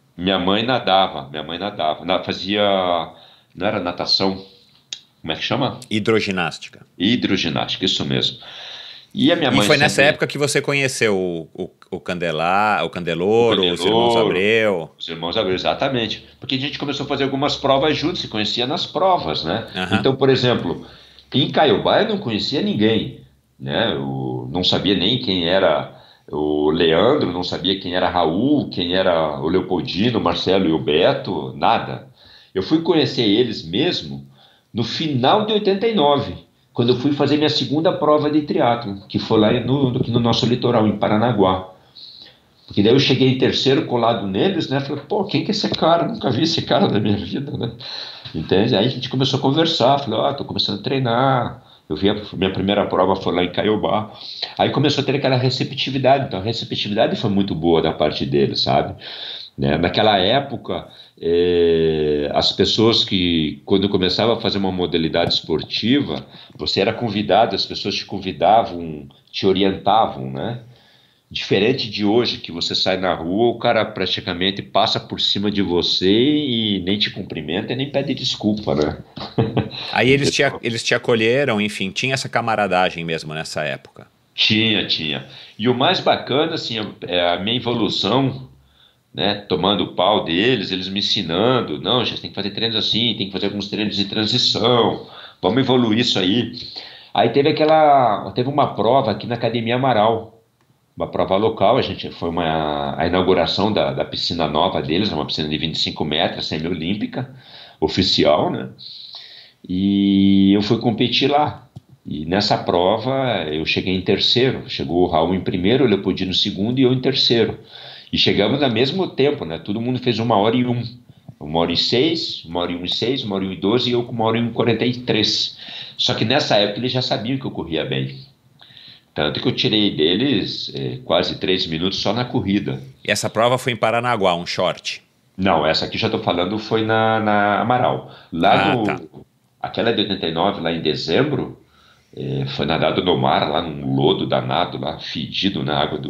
Minha mãe nadava, fazia, não era natação, como é que chama? Hidroginástica. Hidroginástica, isso mesmo. E a minha E mãe foi nessa sempre, época que você conheceu o Candelá, o o Candeloro, os irmãos Candeloro, Abreu. os irmãos Abreu, exatamente. Porque a gente começou a fazer algumas provas juntos, se conhecia nas provas, né? Aham. Então, por exemplo, em Caiobá eu não conhecia ninguém, né? Eu não sabia nem quem era o Leandro, não sabia quem era Raul, quem era o Leopoldino, o Marcelo e o Beto, nada. Eu fui conhecer eles mesmo no final de 89, quando eu fui fazer minha segunda prova de triatlo, que foi lá no nosso litoral, em Paranaguá. Porque daí eu cheguei em terceiro colado neles, né? Falei, pô, quem que é esse cara? Nunca vi esse cara na minha vida, né? Entende? Aí a gente começou a conversar. Falei, ó, tô começando a treinar. Eu vi a minha primeira prova foi lá em Caiobá. Aí começou a ter aquela receptividade. Então a receptividade foi muito boa da parte deles, sabe? Né? Naquela época, as pessoas que, quando começava a fazer uma modalidade esportiva, você era convidado, as pessoas te convidavam, te orientavam, né? Diferente de hoje, que você sai na rua, o cara praticamente passa por cima de você e nem te cumprimenta e nem pede desculpa, né? Aí Entendeu? eles te acolheram, enfim, tinha essa camaradagem mesmo nessa época. Tinha, tinha. E o mais bacana, assim, é a minha evolução, né? Tomando o pau deles, eles me ensinando, não, já tem que fazer treinos assim, tem que fazer alguns treinos de transição, vamos evoluir isso aí. Aí teve uma prova aqui na Academia Amaral, uma prova local, foi a inauguração da piscina nova deles, uma piscina de 25 metros, semi-olímpica, oficial, né? E eu fui competir lá. E nessa prova eu cheguei em terceiro, chegou o Raul em primeiro, o Leopoldino em segundo e eu em terceiro. E chegamos ao mesmo tempo, né? Todo mundo fez 1h01. 1h06, 1h01 e 6, 1h01 e 12 e eu com 1h01 e 43. Só que nessa época eles já sabiam que eu corria bem. Tanto que eu tirei deles quase 3 minutos só na corrida. E essa prova foi em Paranaguá, um short. Não, essa aqui já estou falando foi na Amaral. Lá Ah, tá. no. Aquela de 89, lá em dezembro, foi nadado no mar, lá num lodo danado, lá fedido na água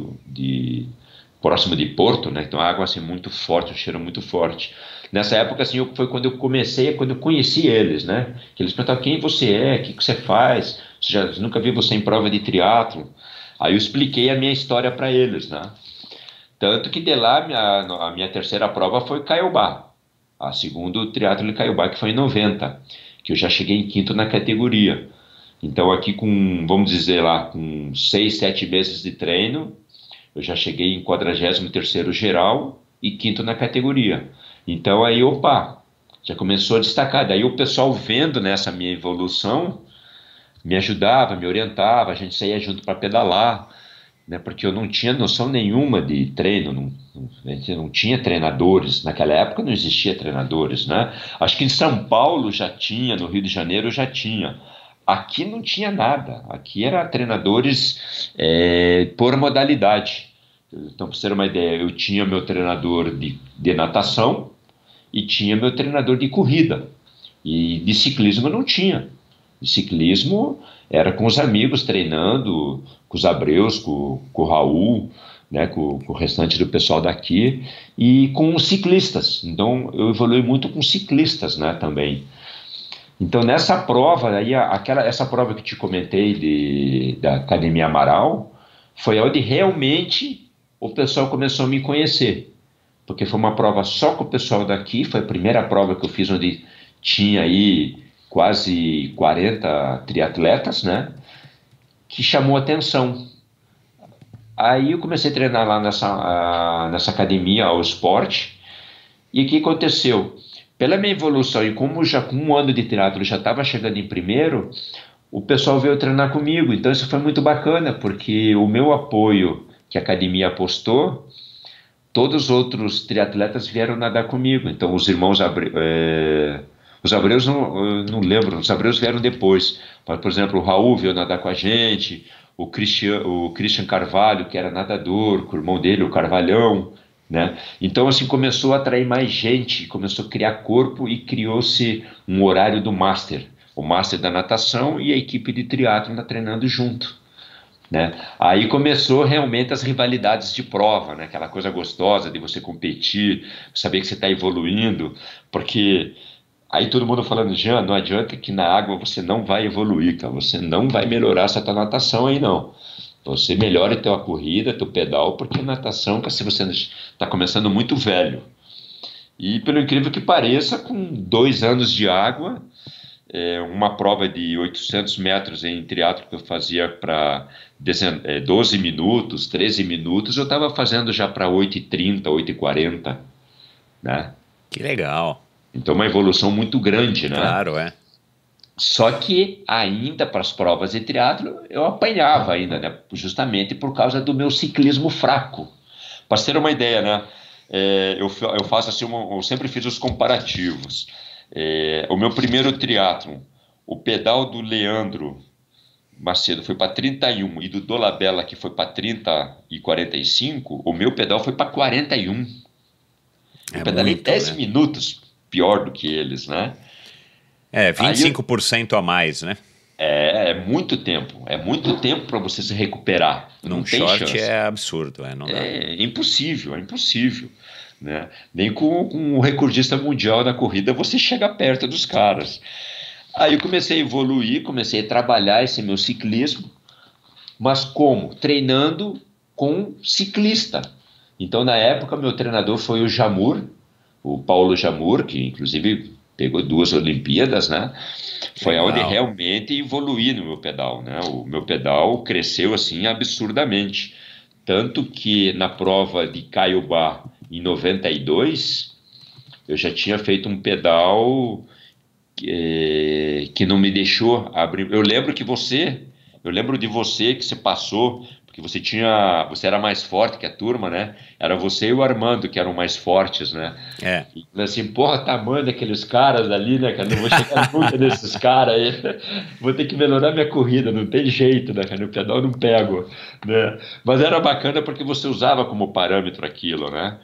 próximo de Porto, né? Então a água assim muito forte, um cheiro muito forte. Nessa época assim foi quando eu comecei, quando eu conheci eles, né? Que eles perguntavam quem você é, o que você faz, nunca vi você em prova de triatlo. Aí eu expliquei a minha história para eles, né? Tanto que de lá a minha terceira prova foi Caiobá, a segundo triatlo de Caiobá que foi em 90, que eu já cheguei em quinto na categoria. Então aqui com, vamos dizer lá, com 6, 7 meses de treino, eu já cheguei em 43º geral e quinto na categoria. Então aí, opa, já começou a destacar. Daí o pessoal vendo nessa minha evolução, me ajudava, me orientava, a gente saía junto para pedalar, né? Porque eu não tinha noção nenhuma de treino, a gente não tinha treinadores. Naquela época não existia treinadores, né? Acho que em São Paulo já tinha, no Rio de Janeiro já tinha. Aqui não tinha nada. Aqui era treinadores por modalidade. Então, para você ter uma ideia, eu tinha meu treinador de natação e tinha meu treinador de corrida. E de ciclismo eu não tinha. De ciclismo era com os amigos treinando, com os Abreus, com o Raul, né, com o restante do pessoal daqui, e com os ciclistas. Então, eu evolui muito com ciclistas, né, também. Então, nessa prova, aí, essa prova que te comentei da Academia Amaral, foi onde realmente o pessoal começou a me conhecer. Porque foi uma prova só com o pessoal daqui, foi a primeira prova que eu fiz onde tinha aí quase 40 triatletas, né? Que chamou atenção. Aí eu comecei a treinar lá nessa academia, ao esporte. E o que aconteceu? Pela minha evolução e como já com um ano de triatlo eu já estava chegando em primeiro, o pessoal veio treinar comigo. Então isso foi muito bacana, porque o meu apoio que a academia apostou, todos os outros triatletas vieram nadar comigo. Então os irmãos os Abreus não lembro, os Abreus vieram depois. Mas, por exemplo, o Raul veio nadar com a gente, o Christian Carvalho, que era nadador, com o irmão dele, o Carvalhão, né? Então assim começou a atrair mais gente, começou a criar corpo e criou-se um horário do Master, o Master da natação e a equipe de triatlo treinando junto, né? Aí começou realmente as rivalidades de prova, né? Aquela coisa gostosa de você competir, saber que você está evoluindo, porque aí todo mundo falando, Jean, não adianta que na água você não vai evoluir, cara, você não vai melhorar essa tua natação aí não. Você melhora a tua corrida, teu pedal, porque natação, se você está começando muito velho. E pelo incrível que pareça, com 2 anos de água, uma prova de 800 metros em triatlo que eu fazia para 12 minutos, 13 minutos, eu estava fazendo já para 8h30, 8h40, né? Que legal. Então uma evolução muito grande, né? Claro, é. Só que ainda para as provas de triatlo eu apanhava ainda, né? Justamente por causa do meu ciclismo fraco. Para ter uma ideia, né? Eu faço assim, eu sempre fiz os comparativos. O meu primeiro triatlon, o pedal do Leandro Macedo foi para 31 e do Dolabella que foi para 30 e 45, o meu pedal foi para 41. Eu pedalei muito, 10 né? minutos pior do que eles, né? 25% a mais, né? É muito tempo para você se recuperar. Num Não tem short chance. é absurdo, não dá. É impossível, né? Nem com o recordista mundial na corrida você chega perto dos caras. Aí eu comecei a evoluir, comecei a trabalhar esse meu ciclismo, mas como? Treinando com ciclista. Então na época meu treinador foi o Jamur, o Paulo Jamur, que inclusive pegou 2 Olimpíadas, né? Foi Legal. onde realmente evoluí no meu pedal, né? O meu pedal cresceu assim absurdamente. Tanto que na prova de Caiobá, em 92, eu já tinha feito um pedal que não me deixou abrir. Eu lembro de você que você passou, porque você era mais forte que a turma, né? Era você e o Armando que eram mais fortes, né? E assim, porra, tamanho daqueles caras ali, né, cara? Não vou chegar nunca nesses caras aí. Vou ter que melhorar minha corrida, não tem jeito, né, cara? No pedal eu não pego, né? Mas era bacana porque você usava como parâmetro aquilo, né?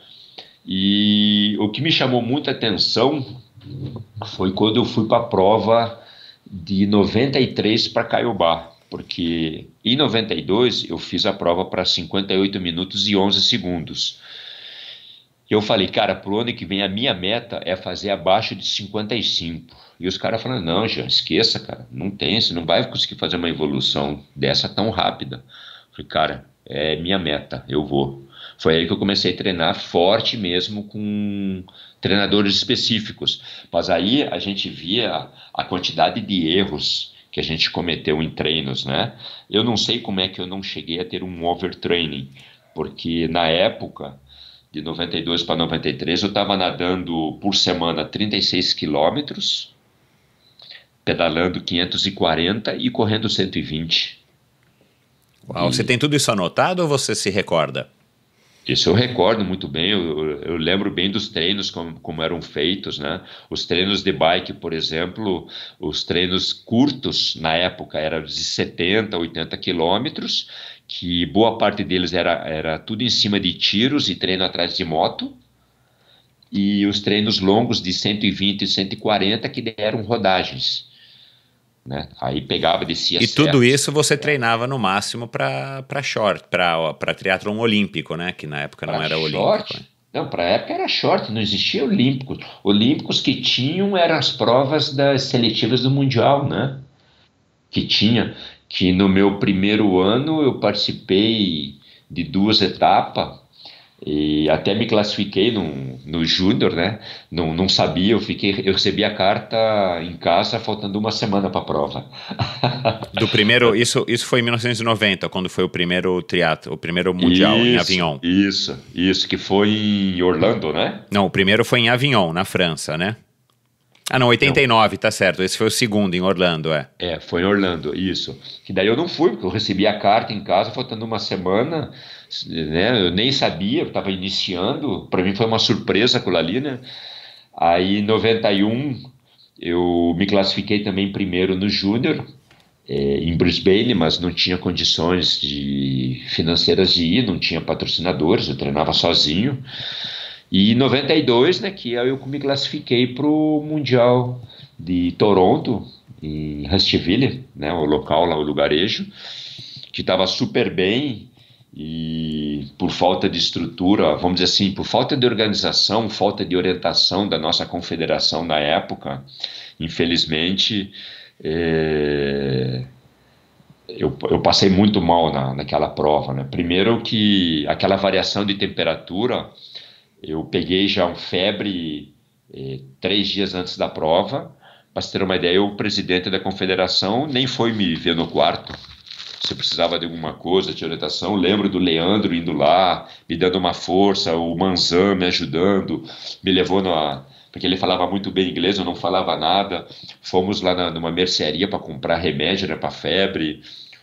E o que me chamou muita atenção foi quando eu fui para a prova de 93 para Caiobá, porque em 92 eu fiz a prova para 58 minutos e 11 segundos. E eu falei, cara, pro ano que vem a minha meta é fazer abaixo de 55. E os caras falaram, não, Jean, esqueça, cara, não tem, você não vai conseguir fazer uma evolução dessa tão rápida. Eu falei, cara, é minha meta, eu vou. Foi aí que eu comecei a treinar forte mesmo com treinadores específicos. Mas aí a gente via a quantidade de erros que a gente cometeu em treinos, né? Eu não sei como é que eu não cheguei a ter um overtraining, porque na época, de 92 para 93, eu estava nadando por semana 36 quilômetros, pedalando 540 e correndo 120. Uau, você tem tudo isso anotado ou você se recorda? Isso eu recordo muito bem, eu lembro bem dos treinos como eram feitos, né? Os treinos de bike, por exemplo, os treinos curtos na época eram de 70, 80 quilômetros, que boa parte deles era tudo em cima de tiros e treino atrás de moto, e os treinos longos de 120 e 140 que eram rodagens, né? Aí pegava, descia. E tudo isso você treinava no máximo para short, para triatlon olímpico, né? Que na época não era olímpico. Né? Não, para a época era short, não existia olímpicos. Olímpicos que tinham eram as provas das seletivas do Mundial, né? Que no meu primeiro ano eu participei de 2 etapas E até me classifiquei no Júnior, né? Não sabia, eu recebi a carta em casa faltando uma semana para a prova. Do primeiro, isso foi em 1990, quando foi o primeiro triatlo, o primeiro mundial em Avignon. Isso, que foi em Orlando, né? Não, o primeiro foi em Avignon, na França, né? Ah, não, Não, 89, tá certo. Esse foi o segundo em Orlando, é. foi em Orlando, isso. Que daí eu não fui, porque eu recebi a carta em casa faltando uma semana, né? Eu nem sabia, eu estava iniciando, para mim foi uma surpresa aquilo ali, né? Aí em 91 eu me classifiquei também primeiro no Júnior, em Brisbane, mas não tinha condições financeiras de ir, não tinha patrocinadores, eu treinava sozinho. E em 92, né, que eu me classifiquei para o Mundial de Toronto, em Rustville, né, o local lá, o lugarejo, que estava super bem e por falta de estrutura, vamos dizer assim, por falta de organização, falta de orientação da nossa confederação na época, infelizmente, eu passei muito mal naquela prova, né? Primeiro que aquela variação de temperatura, eu peguei já um febre 3 dias antes da prova. Para você ter uma ideia, o presidente da confederação nem foi me ver no quarto. Se eu precisava de alguma coisa, de orientação, lembro do Leandro indo lá, me dando uma força, o Manzan me ajudando, me levou porque ele falava muito bem inglês, eu não falava nada. Fomos lá numa mercearia para comprar remédio, né, para febre,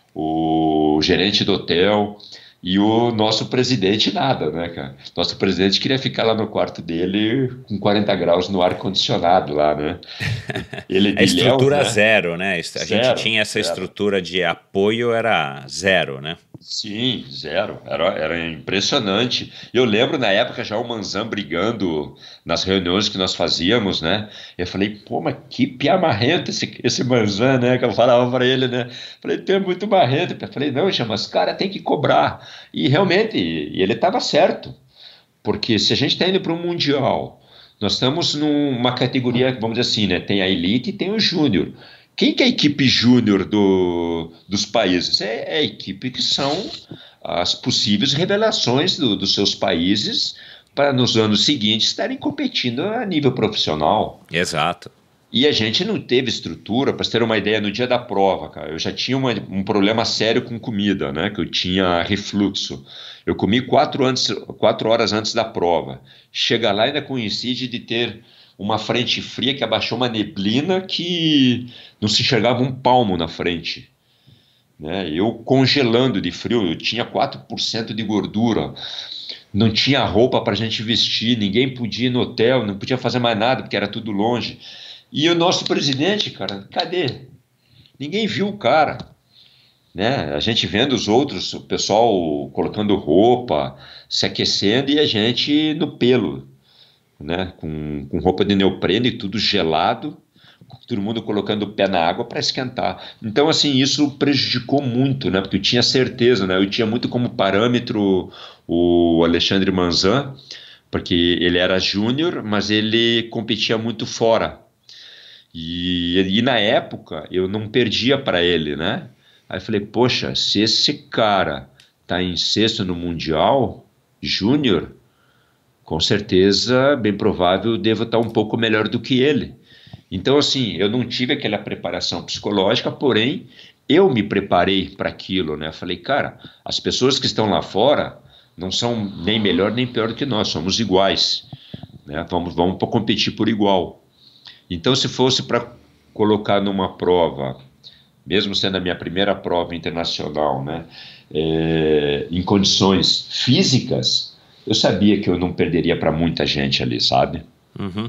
o gerente do hotel e o nosso presidente nada, né, cara? Nosso presidente queria ficar lá no quarto dele com 40 graus no ar-condicionado lá, né? Ele A de Ilhéus, estrutura né? zero, né? A gente Zero, tinha essa zero. estrutura de apoio, era zero, né? Sim, zero. Era impressionante. Eu lembro na época já o Manzan brigando nas reuniões que nós fazíamos, né? Eu falei, pô, mas que pia marrento esse Manzan, né? Que eu falava para ele, né? Falei, tu é muito marrento. Eu falei, não, mas cara tem que cobrar. E realmente, e ele estava certo. Porque se a gente está indo para um Mundial, nós estamos numa categoria, vamos dizer assim, né? Tem a elite e tem o júnior. Quem que é a equipe júnior dos países? É a equipe que são as possíveis revelações dos seus países para nos anos seguintes estarem competindo a nível profissional. Exato. E a gente não teve estrutura, para você ter uma ideia, no dia da prova, cara, eu já tinha um problema sério com comida, né? Que eu tinha refluxo. Eu comi 4 horas antes da prova. Chega lá e ainda coincide de ter uma frente fria que abaixou uma neblina que não se enxergava um palmo na frente. Né? Eu congelando de frio, eu tinha 4% de gordura, não tinha roupa para a gente vestir, ninguém podia ir no hotel, não podia fazer mais nada porque era tudo longe. E o nosso presidente, cara, cadê? Ninguém viu o cara. Né? A gente vendo os outros, o pessoal colocando roupa, se aquecendo e a gente no pelo, né? Com roupa de neoprene e tudo gelado, todo mundo colocando o pé na água para esquentar. Então, assim, isso prejudicou muito, né? Porque eu tinha certeza, né? Eu tinha muito como parâmetro o Alexandre Manzan, porque ele era júnior, mas ele competia muito fora. E na época eu não perdia para ele, né? Aí eu falei, poxa, se esse cara tá em sexto no Mundial Júnior, com certeza, bem provável, eu devo estar um pouco melhor do que ele. Então, assim, eu não tive aquela preparação psicológica, porém, eu me preparei para aquilo, né? Eu falei, cara, as pessoas que estão lá fora não são nem melhor nem pior do que nós, somos iguais, né? Vamos competir por igual. Então, se fosse para colocar numa prova, mesmo sendo a minha primeira prova internacional, né, em condições físicas, eu sabia que eu não perderia para muita gente ali, sabe? Uhum.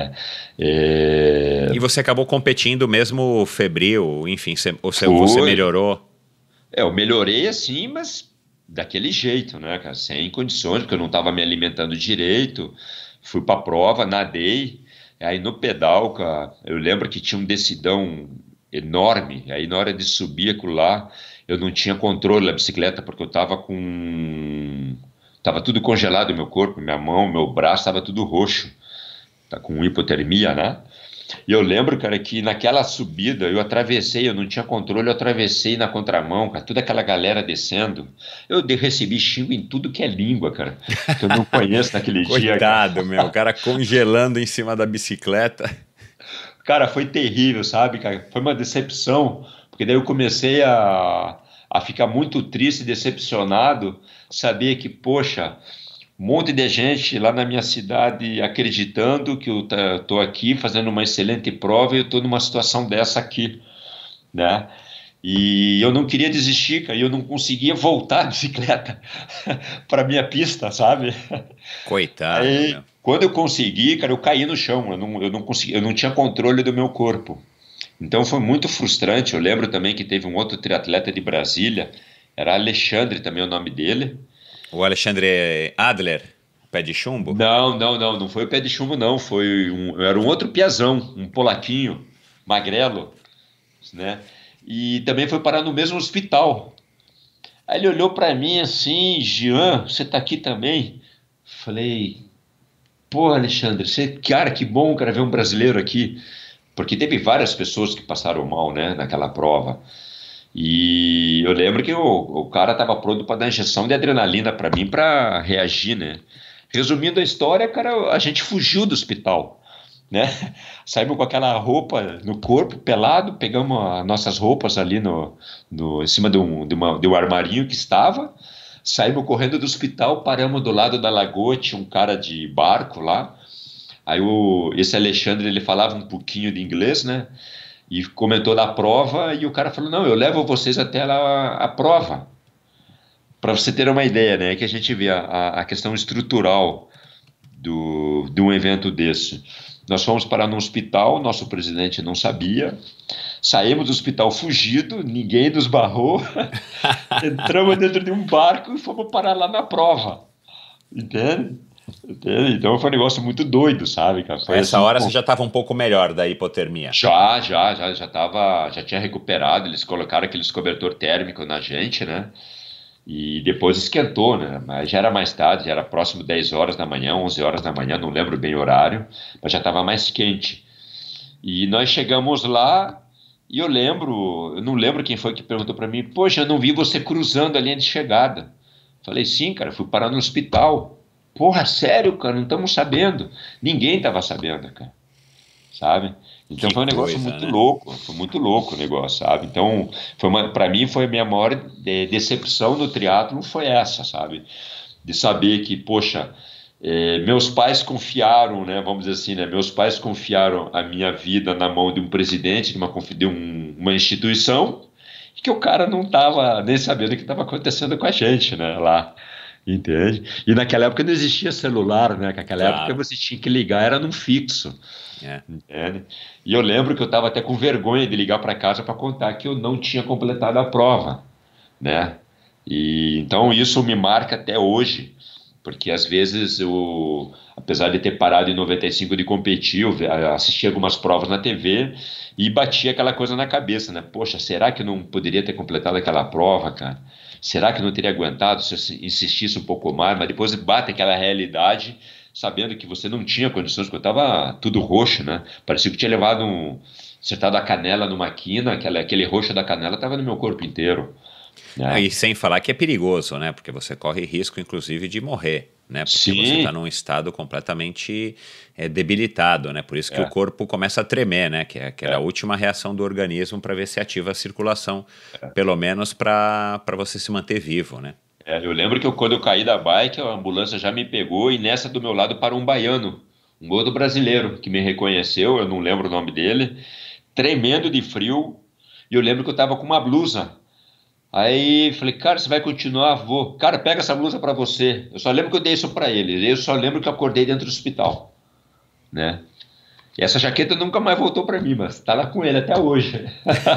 É, E você acabou competindo mesmo febril, enfim, você melhorou? Eu melhorei assim, mas daquele jeito, né, cara? Sem condições, porque eu não estava me alimentando direito. Fui para a prova, nadei. Aí no pedal, cara, eu lembro que tinha um decidão enorme. Aí na hora de subir aquilo lá, eu não tinha controle da bicicleta, porque eu estava com... Tava tudo congelado no meu corpo, minha mão, meu braço, estava tudo roxo. Tá com hipotermia, né? E eu lembro, cara, que naquela subida eu atravessei, eu não tinha controle, eu atravessei na contramão, cara, toda aquela galera descendo. Recebi xingo em tudo que é língua, cara, que eu não conheço naquele dia, cara. Coitado, meu, o cara congelando em cima da bicicleta. Cara, foi terrível, sabe, cara? Foi uma decepção, porque daí eu comecei a ficar muito triste e decepcionado, saber que, poxa, um monte de gente lá na minha cidade acreditando que eu estou aqui fazendo uma excelente prova e eu estou numa situação dessa aqui, né? E eu não queria desistir, cara, e eu não conseguia voltar a bicicleta para minha pista, sabe? Coitado, Aí, meu. quando eu consegui, cara, eu caí no chão, eu não consegui, eu não tinha controle do meu corpo. Então foi muito frustrante. Eu lembro também que teve um outro triatleta de Brasília, era Alexandre também o nome dele. O Alexandre Adler, pé de chumbo? Não foi o pé de chumbo, não. Era um outro piazão, um polaquinho, magrelo, né? E também foi parar no mesmo hospital. Aí ele olhou para mim assim, Jean, você tá aqui também? Falei, pô, Alexandre, cara, que bom, cara, ver um brasileiro aqui. Porque teve várias pessoas que passaram mal, né, naquela prova. E eu lembro que o cara estava pronto para dar injeção de adrenalina para mim para reagir, né? Resumindo a história, cara, a gente fugiu do hospital, né? Saímos com aquela roupa no corpo, pelado, pegamos as nossas roupas ali em cima de um armarinho que estava, saímos correndo do hospital, paramos do lado da lagoa, tinha um cara de barco lá. Aí esse Alexandre, ele falava um pouquinho de inglês, né? E comentou da prova e o cara falou, não, eu levo vocês até lá a prova. Para você ter uma ideia, né? Que a gente vê a questão estrutural de um evento desse. Nós fomos parar num hospital, nosso presidente não sabia, saímos do hospital fugido, ninguém nos barrou, entramos dentro de um barco e fomos parar lá na prova. Entende? Entende? Então foi um negócio muito doido, sabe, cara? Foi Essa assim, hora você já estava um pouco melhor da hipotermia. já tinha recuperado, eles colocaram aqueles cobertor térmico na gente, né? E depois esquentou, né? Mas já era mais tarde, já era próximo 10 horas da manhã, 11 horas da manhã, não lembro bem o horário, mas já estava mais quente. E nós chegamos lá e eu não lembro quem foi que perguntou para mim, poxa, eu não vi você cruzando a linha de chegada. Falei, sim, cara, fui parar no hospital. Porra, sério, cara, não estamos sabendo. Ninguém estava sabendo, cara, sabe? Então Que foi um negócio coisa, muito né? louco, foi muito louco o negócio, sabe? Então, para mim foi a minha maior decepção no triatlo foi essa, sabe? De saber que, poxa, meus pais confiaram, né? Vamos dizer assim, né? Meus pais confiaram a minha vida na mão de um presidente uma instituição e que o cara não estava nem sabendo o que estava acontecendo com a gente, né? Lá. Entende? E naquela época não existia celular, né? Naquela época Claro. você tinha que ligar, era num fixo. É. Entende? E eu lembro que eu estava até com vergonha de ligar para casa para contar que eu não tinha completado a prova, né? E então isso me marca até hoje, porque às vezes apesar de ter parado em 95 de competir, assisti algumas provas na TV e batia aquela coisa na cabeça, né? Poxa, será que eu não poderia ter completado aquela prova, cara? Será que eu não teria aguentado se eu insistisse um pouco mais? Mas depois bate aquela realidade, sabendo que você não tinha condições, porque eu estava tudo roxo, né? Parecia que tinha acertado a canela numa quina, aquele roxo da canela estava no meu corpo inteiro, Ah, né? e sem falar que é perigoso, né? Porque você corre risco, inclusive, de morrer, né? Porque você está Sim, num estado completamente debilitado, né? Por isso que o é, corpo começa a tremer, né? Que é aquela é, última reação do organismo para ver se ativa a circulação, pelo menos para você se manter vivo, né? eu lembro que quando eu caí da bike, a ambulância já me pegou e nessa do meu lado parou um baiano, um outro brasileiro, que me reconheceu, eu não lembro o nome dele, tremendo de frio, e eu lembro que eu estava com uma blusa. Aí falei, cara, você vai continuar? Vou. Cara, pega essa blusa pra você. Eu só lembro que eu dei isso pra ele. Eu só lembro que eu acordei dentro do hospital, né? E essa jaqueta nunca mais voltou pra mim, mas tá lá com ele até hoje.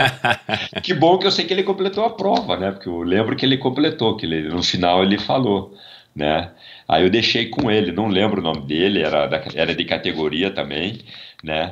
Que bom que eu sei que ele completou a prova, né? Porque eu lembro que ele completou, no final ele falou, né? Aí eu deixei com ele, não lembro o nome dele, era de categoria também, né?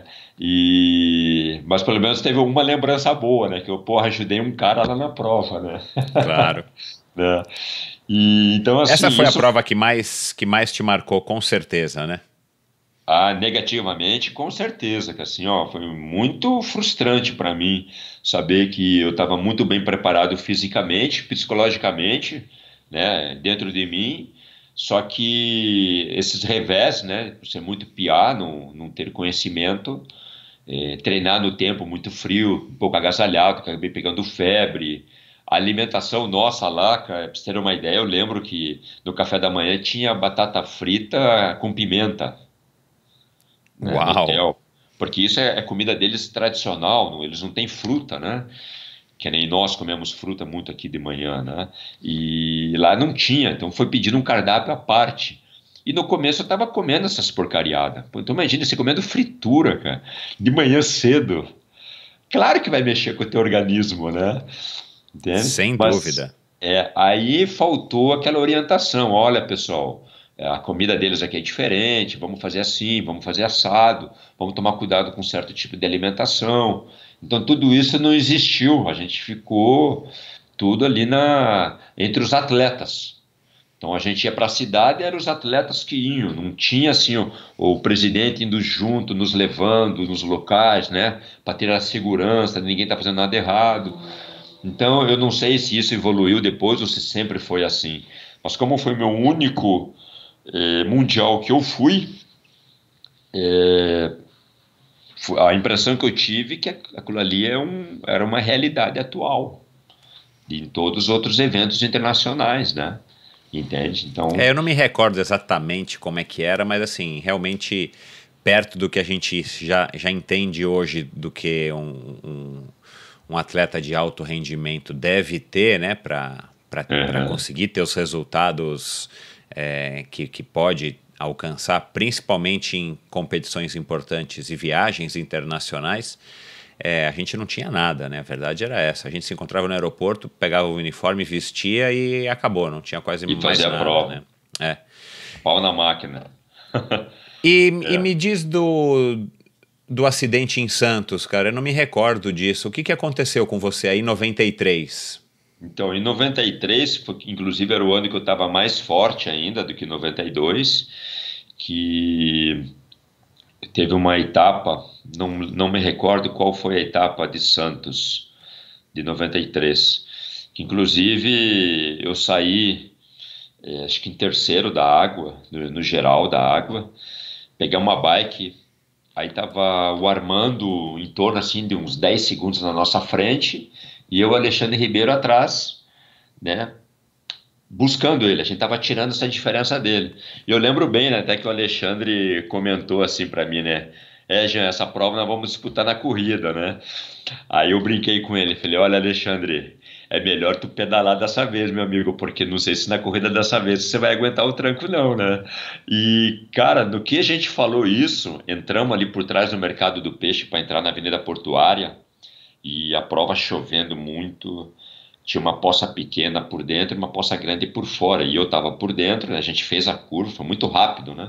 Mas pelo menos teve uma lembrança boa, né? Que eu, porra, ajudei um cara lá na prova, né? Claro. Né? E então, assim, Essa foi a isso prova que mais te marcou, com certeza, né? Ah, negativamente, com certeza, que assim, ó, foi muito frustrante para mim saber que eu estava muito bem preparado fisicamente, psicologicamente, né, dentro de mim, só que esses revés, né, por ser muito piá, não ter conhecimento, treinar no tempo muito frio, um pouco agasalhado, acabei pegando febre. A alimentação nossa lá, cara, pra você ter uma ideia, eu lembro que no café da manhã tinha batata frita com pimenta, né, no Uau! hotel. Porque isso é comida deles tradicional, eles não têm fruta, né? Que nem nós comemos fruta muito aqui de manhã, né? E lá não tinha, então foi pedindo um cardápio à parte. E no começo eu tava comendo essas porcariadas. Pô, então imagina você comendo fritura, cara, de manhã cedo. Claro que vai mexer com o teu organismo, né? Entende? Sem Mas dúvida. aí faltou aquela orientação. Olha, pessoal, a comida deles aqui é diferente, vamos fazer assim, vamos fazer assado, vamos tomar cuidado com certo tipo de alimentação. Então, tudo isso não existiu. A gente ficou tudo ali entre os atletas. Então, a gente ia para a cidade, eram os atletas que iam. Não tinha assim o presidente indo junto, nos levando nos locais, né, para ter a segurança, ninguém está fazendo nada errado. Então, eu não sei se isso evoluiu depois ou se sempre foi assim. Mas como foi meu único mundial que eu fui, a impressão que eu tive é que aquilo ali era uma realidade atual em todos os outros eventos internacionais, né? Entende? Então, Eu não me recordo exatamente como é que era, mas assim, realmente perto do que a gente já entende hoje do que um atleta de alto rendimento deve ter, né, para aham, conseguir ter os resultados que pode alcançar, principalmente em competições importantes e viagens internacionais. A gente não tinha nada, né? A verdade era essa. A gente se encontrava no aeroporto, pegava o uniforme, vestia e acabou. Não tinha quase e mais fazer a nada, né? prova. É. Pau na máquina. E É. me diz do acidente em Santos, cara. Eu não me recordo disso. O que aconteceu com você aí em 93? Então, em 93, inclusive era o ano que eu estava mais forte ainda do que 92, que teve uma etapa, não me recordo qual foi a etapa de Santos, de 93, que inclusive eu saí, acho que em terceiro da água, no geral da água, peguei uma bike, aí tava o Armando em torno assim de uns 10 segundos na nossa frente, e eu, Alexandre Ribeiro, atrás, né? Buscando ele, a gente tava tirando essa diferença dele. E eu lembro bem, né, até que o Alexandre comentou assim para mim, né? Jean, essa prova nós vamos disputar na corrida, né? Aí eu brinquei com ele, falei, olha, Alexandre, é melhor tu pedalar dessa vez, meu amigo, porque não sei se na corrida dessa vez você vai aguentar o tranco não, né? E, cara, no que a gente falou isso, entramos ali por trás do Mercado do Peixe para entrar na Avenida Portuária, e a prova chovendo muito, tinha uma poça pequena por dentro e uma poça grande por fora, e eu estava por dentro, né? A gente fez a curva, foi muito rápido, né?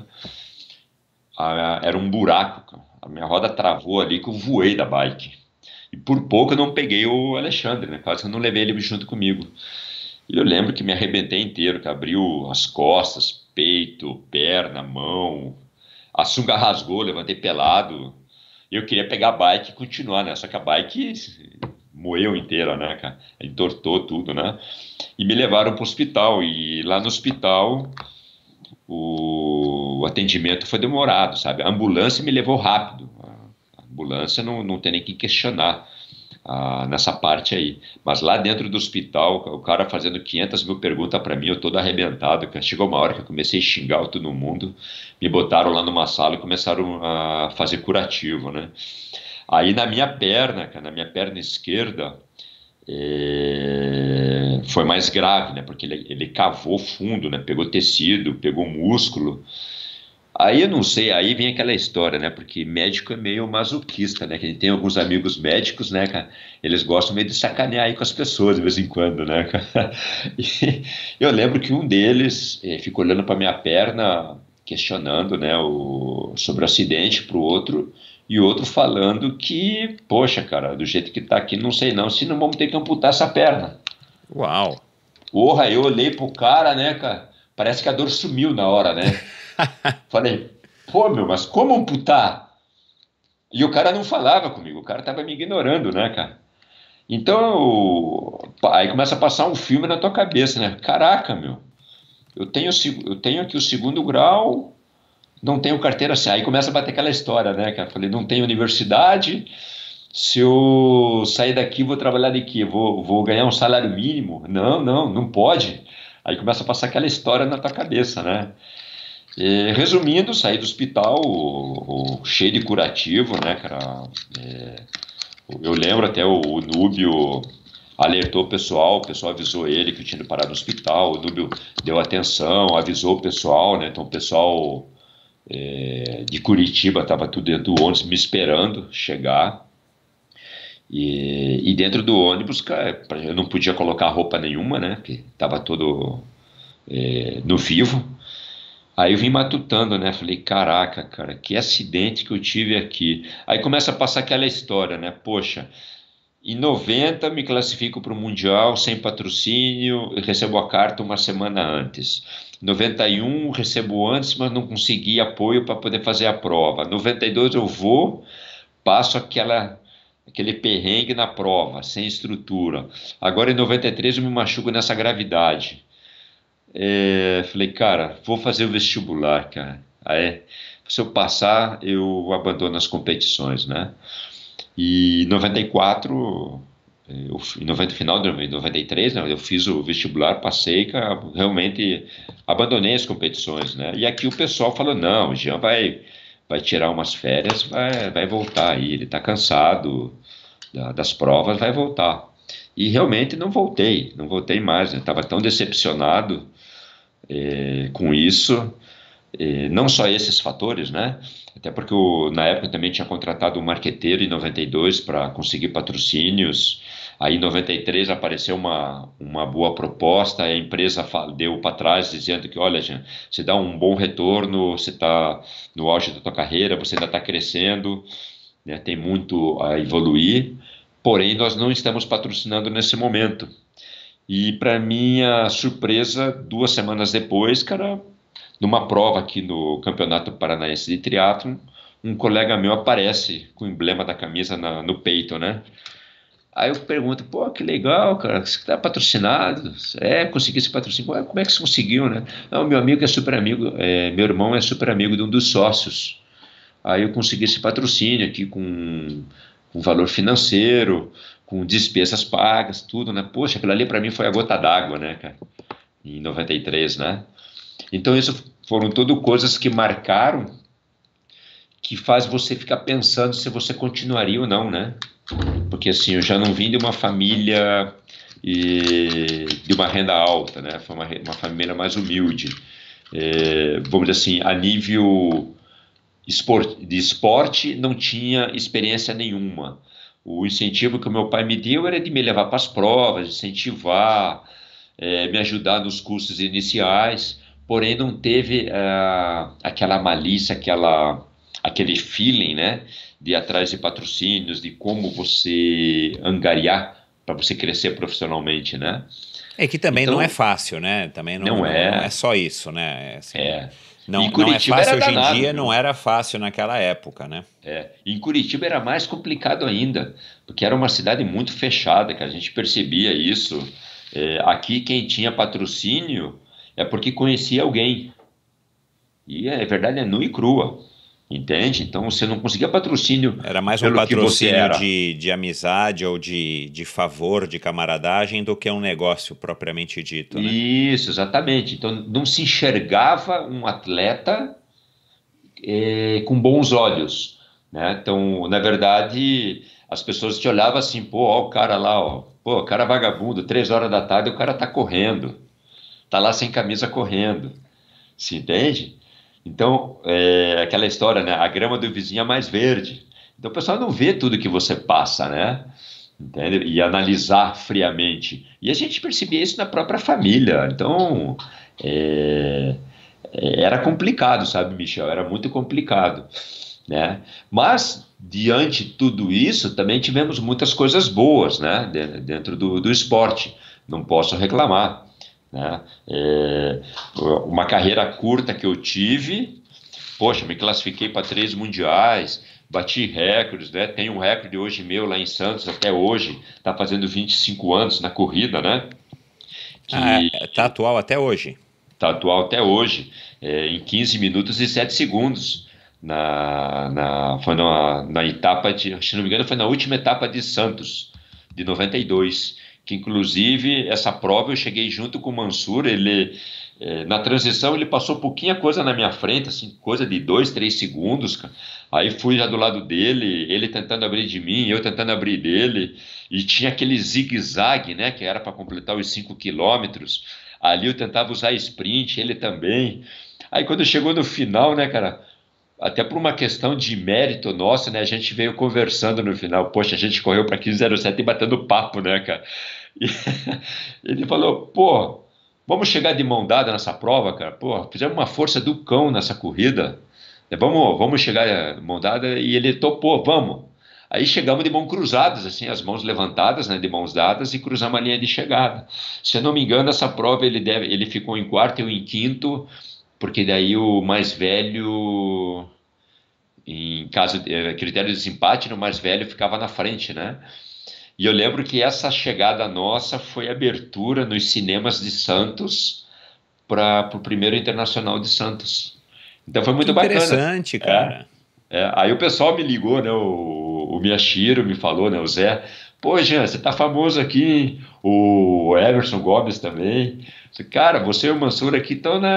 Era um buraco, cara. A minha roda travou ali que eu voei da bike. E por pouco eu não peguei o Alexandre, né? Quase que eu não levei ele junto comigo. E eu lembro que me arrebentei inteiro, que abriu as costas, peito, perna, mão. A sunga rasgou, levantei pelado. E eu queria pegar a bike e continuar, né? Só que a bike moeu inteira, né, cara? Entortou tudo, né? E me levaram para o hospital. E lá no hospital o atendimento foi demorado, sabe? A ambulância me levou rápido. A ambulância não tem nem que questionar nessa parte aí. Mas lá dentro do hospital, o cara fazendo 500 mil perguntas para mim, eu todo arrebentado. Cara. Chegou uma hora que eu comecei a xingar todo mundo, me botaram lá numa sala e começaram a fazer curativo, né? Aí na minha perna, cara, na minha perna esquerda, foi mais grave, né? Porque ele cavou fundo, né? Pegou tecido, pegou músculo. Aí eu não sei, aí vem aquela história, né? Porque médico é meio masoquista, né? Que a gente tem alguns amigos médicos, né, cara? Eles gostam meio de sacanear aí com as pessoas de vez em quando, né, cara? E eu lembro que um deles ficou olhando para minha perna, questionando, né, sobre o acidente para o outro, e o outro falando que, poxa, cara, do jeito que tá aqui, não sei não, se não vamos ter que amputar essa perna. Uau! Porra, eu olhei pro cara, né, cara? Parece que a dor sumiu na hora, né? Falei. Pô, meu, mas como amputar? E o cara não falava comigo, o cara tava me ignorando, né, cara? Então, aí começa a passar um filme na tua cabeça, né? Caraca, meu, eu tenho aqui o segundo grau, não tenho carteira assim. Aí começa a bater aquela história, né, cara? Falei, não tenho universidade, se eu sair daqui, vou trabalhar de quê? Vou ganhar um salário mínimo? Não, não, não pode. Aí começa a passar aquela história na tua cabeça, né? E, resumindo, saí do hospital cheio de curativo, né, cara? Eu lembro até o Núbio alertou o pessoal avisou ele que eu tinha ido parar no hospital, o Núbio deu atenção, avisou o pessoal, né? Então o pessoal de Curitiba estava tudo dentro do ônibus me esperando chegar. E dentro do ônibus, cara, eu não podia colocar roupa nenhuma, né? Porque estava todo no vivo. Aí eu vim matutando, né? Falei, caraca, cara, que acidente que eu tive aqui. Aí começa a passar aquela história, né? Poxa, em 90 me classifico para o Mundial sem patrocínio, eu recebo a carta uma semana antes. 91 recebo antes, mas não consegui apoio para poder fazer a prova. 92 eu vou, passo aquele perrengue na prova, sem estrutura. Agora em 93 eu me machuco nessa gravidade. Falei, cara, vou fazer o vestibular, cara. Aí, se eu passar, eu abandono as competições, né? E em 94, em 90, final de 93, né, eu fiz o vestibular, passei, cara, realmente abandonei as competições, né? E aqui o pessoal falou, não, o Jean vai tirar umas férias, vai voltar aí, ele está cansado das provas, vai voltar. E realmente não voltei mais, né? Estava tão decepcionado com isso, não só esses fatores, né? Até porque na época eu também tinha contratado um marqueteiro em 92 para conseguir patrocínios. Aí em 93 apareceu uma boa proposta, a empresa deu para trás dizendo que, olha, Jean, você dá um bom retorno, você está no auge da tua carreira, você ainda está crescendo, né? Tem muito a evoluir, porém nós não estamos patrocinando nesse momento. E para minha surpresa, 2 semanas depois, cara, numa prova aqui no Campeonato Paranaense de Triatlon, um colega meu aparece com o emblema da camisa no peito, né? Aí eu pergunto, pô, que legal, cara, você está patrocinado? Consegui esse patrocínio. Pô, como é que você conseguiu, né? Não, meu amigo é super amigo, meu irmão é super amigo de um dos sócios. Aí eu consegui esse patrocínio aqui com valor financeiro, com despesas pagas, tudo, né? Poxa, aquilo ali para mim foi a gota d'água, né, cara? Em 93, né? Então, isso foram tudo coisas que marcaram, que faz você ficar pensando se você continuaria ou não, né? Porque, assim, eu já não vim de uma família de uma renda alta, né? Foi uma família mais humilde. Vamos dizer assim, a nível de esporte, não tinha experiência nenhuma. O incentivo que o meu pai me deu era de me levar para as provas, incentivar, me ajudar nos cursos iniciais, porém não teve aquela malícia, aquele feeling, né, de ir atrás de patrocínios, de como você angariar para você crescer profissionalmente, né? É que também não é Então, fácil, né? Também não não é é, só isso, né? Assim, é. E não é Curitiba era fácil hoje em danado, dia, não viu? era fácil naquela época, né? Em Curitiba era mais complicado ainda, porque era uma cidade muito fechada, que a gente percebia isso. Aqui quem tinha patrocínio é porque conhecia alguém. E a verdade é nua e crua, entende? Então você não conseguia patrocínio Era mais um pelo que você patrocínio era. de amizade ou de favor, de camaradagem, do que um negócio propriamente dito, né? Isso, exatamente. Então não se enxergava um atleta com bons olhos, né? Então, na verdade, as pessoas te olhavam assim, pô, ó, o cara lá, ó, pô, o cara é vagabundo, 3 horas da tarde o cara tá correndo, tá lá sem camisa correndo, se entende? Então, aquela história, né? A grama do vizinho é mais verde. Então, o pessoal não vê tudo que você passa, né? Entende? E analisar friamente. E a gente percebia isso na própria família. Então, é, era complicado, sabe, Michel? Era muito complicado, né? Mas, diante de tudo isso, também tivemos muitas coisas boas, né? Dentro do esporte. Não posso reclamar, né? Uma carreira curta que eu tive, Poxa, me classifiquei para 3 mundiais, bati recordes, né? Tem um recorde hoje meu lá em Santos, até hoje, está fazendo 25 anos na corrida, né? Ah, Que tá atual até hoje. está atual até hoje, em 15 minutos e 7 segundos. Foi na etapa de, se não me engano, foi na última etapa de Santos, de 92, que inclusive essa prova eu cheguei junto com o Mansur, na transição ele passou pouquinha coisa na minha frente, assim, coisa de 2, 3 segundos, cara. Aí fui já do lado dele, ele tentando abrir de mim, eu tentando abrir dele, e tinha aquele zigue-zague, né, que era para completar os 5 quilômetros. Ali eu tentava usar sprint, ele também. Aí quando chegou no final, né, cara, até por uma questão de mérito nosso, né, a gente veio conversando no final. Poxa, a gente correu para 15:07 e batendo papo, né, cara? E ele falou, pô, vamos chegar de mão dada nessa prova, cara. Pô, fizemos uma força do cão nessa corrida. Vamos chegar de mão dada. E ele topou, vamos. Aí chegamos de mãos cruzadas, assim, as mãos levantadas, né, de mãos dadas, e cruzamos a linha de chegada. Se eu não me engano, essa prova ele ficou em quarto e eu em quinto, porque daí o mais velho, em caso de critério de desempate, o mais velho ficava na frente, né? E eu lembro que essa chegada nossa foi abertura nos cinemas de Santos para o primeiro Internacional de Santos. Então foi Que muito bacana. interessante, É, cara. Aí o pessoal me ligou, né? O Miyashiro me falou, né? O Zé, pô, Jean, você tá famoso aqui, o Emerson Gomes também. Cara, você e o Mansur aqui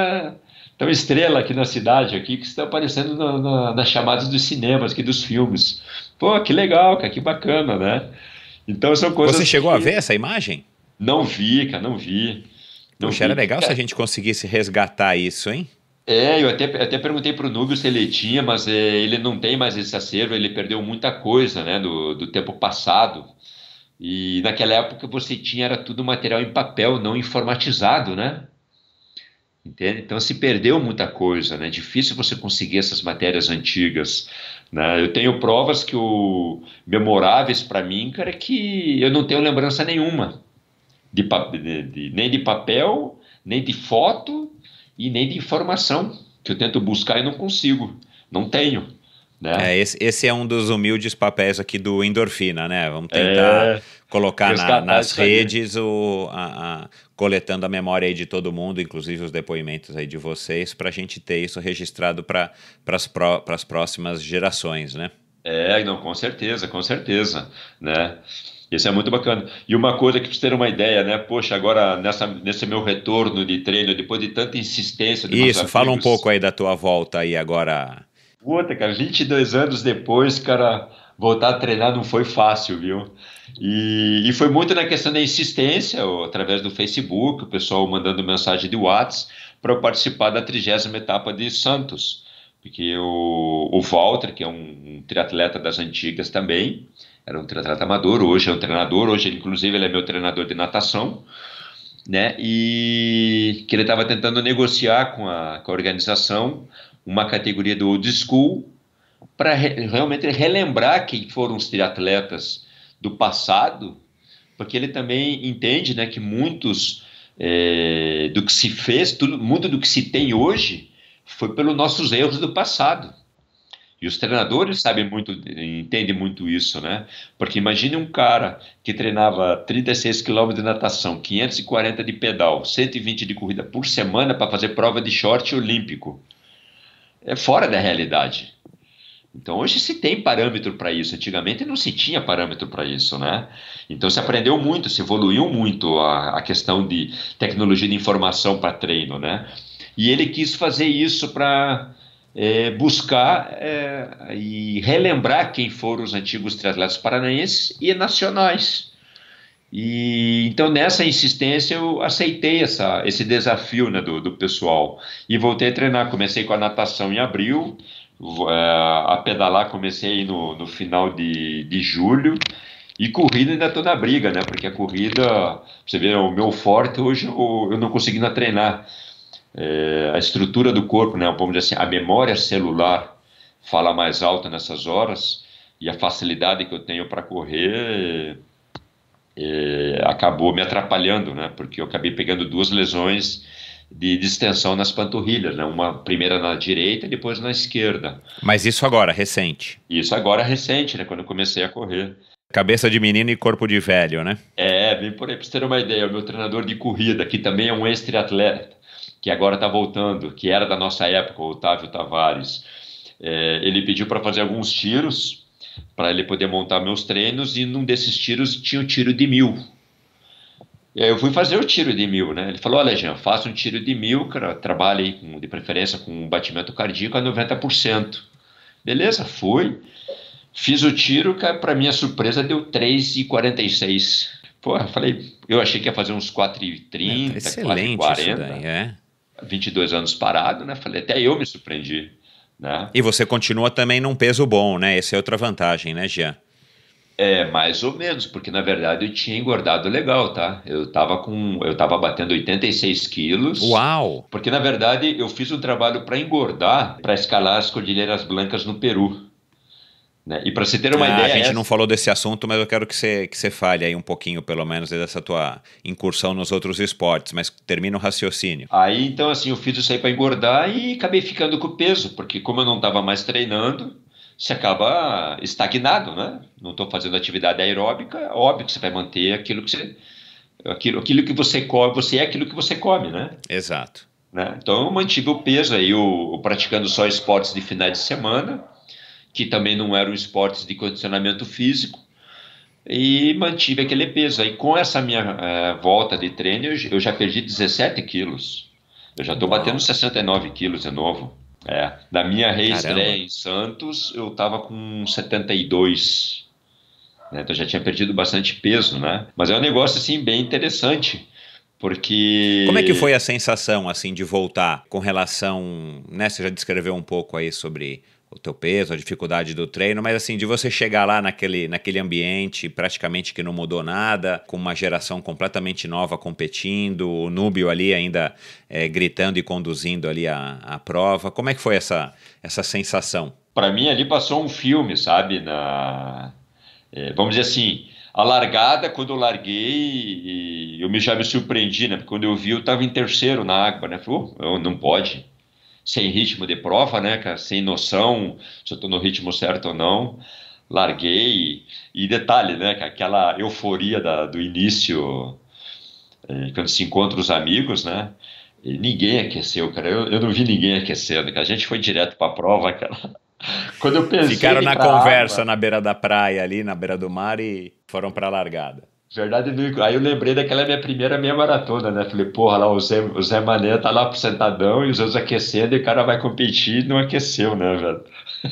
tão estrela aqui na cidade, aqui, que estão aparecendo nas chamadas dos cinemas, aqui dos filmes. Pô, que legal, cara, que bacana, né? Então são Você coisas chegou a ver que essa imagem? não vi, cara, não vi. Não Puxa, era vi. legal se a gente conseguisse resgatar isso, hein? Eu até perguntei para o Núbio se ele tinha, mas ele não tem mais esse acervo, ele perdeu muita coisa, né, do tempo passado. E naquela época você tinha, era tudo material em papel, não informatizado, né? Entende? Então se perdeu muita coisa, né? Difícil você conseguir essas matérias antigas, né? Eu tenho provas memoráveis para mim, cara, que eu não tenho lembrança nenhuma nem de papel, nem de foto e nem de informação que eu tento buscar e não consigo, não tenho, né? Esse é um dos humildes papéis aqui do Endorfina, né? Vamos tentar É, colocar resgatar nas isso aí. redes, coletando a memória aí de todo mundo, inclusive os depoimentos aí de vocês, para a gente ter isso registrado para as próximas gerações, né? Não, com certeza, né? Isso é muito bacana. E uma coisa que pra você ter uma ideia, né? Poxa, agora nesse meu retorno de treino, depois de tanta insistência dos meus Isso, fala um pouco amigos, aí da tua volta aí agora. puta, cara, 22 anos depois, cara, voltar a treinar não foi fácil, viu? E foi muito na questão da insistência, ou através do Facebook, o pessoal mandando mensagem de WhatsApp para eu participar da 30ª etapa de Santos. Porque o Walter, que é um triatleta das antigas também, era um triatleta amador, hoje é um treinador, hoje inclusive ele é meu treinador de natação, né? E que ele estava tentando negociar com a organização uma categoria do old school para realmente relembrar quem foram os triatletas do passado, porque ele também entende, né, que muitos do que se fez, muito do que se tem hoje foi pelos nossos erros do passado. E os treinadores sabem muito, entendem muito isso, né? Porque imagine um cara que treinava 36 quilômetros de natação, 540 de pedal, 120 de corrida por semana para fazer prova de short olímpico. É fora da realidade. Então hoje se tem parâmetro para isso. Antigamente não se tinha parâmetro para isso, né? Então se aprendeu muito, se evoluiu muito a questão de tecnologia de informação para treino, né? E ele quis fazer isso para buscar e relembrar quem foram os antigos triatletas paranaenses e nacionais. E então nessa insistência eu aceitei esse desafio, né, do pessoal e voltei a treinar. Comecei com a natação em abril, a pedalar comecei no final de julho, e corrida ainda estou na briga, né? Porque a corrida, você vê, o meu forte hoje eu não consegui treinar. A estrutura do corpo, né? Vamos dizer assim, a memória celular fala mais alto nessas horas, e a facilidade que eu tenho para correr acabou me atrapalhando, né? Porque eu acabei pegando 2 lesões de distensão nas panturrilhas, né? Uma primeira na direita e depois na esquerda. Mas isso agora, recente. Isso agora é recente, né? Quando eu comecei a correr. Cabeça de menino e corpo de velho, né? Bem por aí, para você ter uma ideia, o meu treinador de corrida, que também é um ex-triatleta, que agora está voltando, que era da nossa época, o Otávio Tavares, ele pediu para fazer alguns tiros, para ele poder montar meus treinos, e num desses tiros tinha o tiro de 1.000. E aí eu fui fazer o tiro de 1.000, né? Ele falou, olha, Jean, faça um tiro de 1.000, cara, trabalhe aí de preferência com um batimento cardíaco a 90%. Beleza, fui. Fiz o tiro, cara, para minha surpresa deu 3,46. Porra, falei, eu achei que ia fazer uns 4,30, excelente 4,40. isso daí, 22 anos parado, né? Falei, até eu me surpreendi, né? E você continua também num peso bom, né? Essa é outra vantagem, né, Jean? Mais ou menos, porque na verdade eu tinha engordado legal, tá? Eu tava batendo 86 quilos. Uau! Porque na verdade eu fiz um trabalho para engordar, para escalar as Cordilheiras Blancas no Peru, né? E para você ter uma ideia... A gente não falou desse assunto, mas eu quero que você fale aí um pouquinho, pelo menos, dessa tua incursão nos outros esportes, mas termina o raciocínio. Aí, então, assim, eu fiz isso aí para engordar e acabei ficando com o peso, porque como eu não estava mais treinando, você acaba estagnado, né? Não estou fazendo atividade aeróbica, óbvio que você vai manter aquilo que você come, você é aquilo que você come, né? Exato. Né? Então eu mantive o peso aí, eu praticando só esportes de finais de semana, que também não eram esportes de condicionamento físico, e mantive aquele peso. Aí com essa minha volta de treino, eu já perdi 17 quilos. Eu já estou batendo 69 quilos de novo. Na minha reestreia em Santos, eu estava com 72. Né? Então já tinha perdido bastante peso, né? Mas é um negócio assim bem interessante, porque... Como é que foi a sensação assim de voltar com relação, né? Você já descreveu um pouco aí sobre o teu peso, a dificuldade do treino, mas assim, de você chegar lá naquele ambiente praticamente que não mudou nada, com uma geração completamente nova competindo, o Núbio ali ainda gritando e conduzindo ali a prova. Como é que foi essa sensação? Para mim ali passou um filme, sabe? Vamos dizer assim, a largada, quando eu larguei, já me surpreendi, né? Porque quando eu vi, eu estava em terceiro na água, né? Falei, não pode. Sem ritmo de prova, né, cara? Sem noção se eu estou no ritmo certo ou não. Larguei. E detalhe, né? Aquela euforia do início, quando se encontra os amigos, né? E ninguém aqueceu, cara. Eu não vi ninguém aquecendo, cara. A gente foi direto para a prova, cara. Quando eu pensei Ficaram na conversa na beira da praia ali, na beira do mar e foram para a largada. Verdade, aí eu lembrei daquela minha primeira meia maratona, né? Falei, porra, lá o Zé Mané tá lá sentadão e os outros aquecendo e o cara vai competir e não aqueceu, né, velho?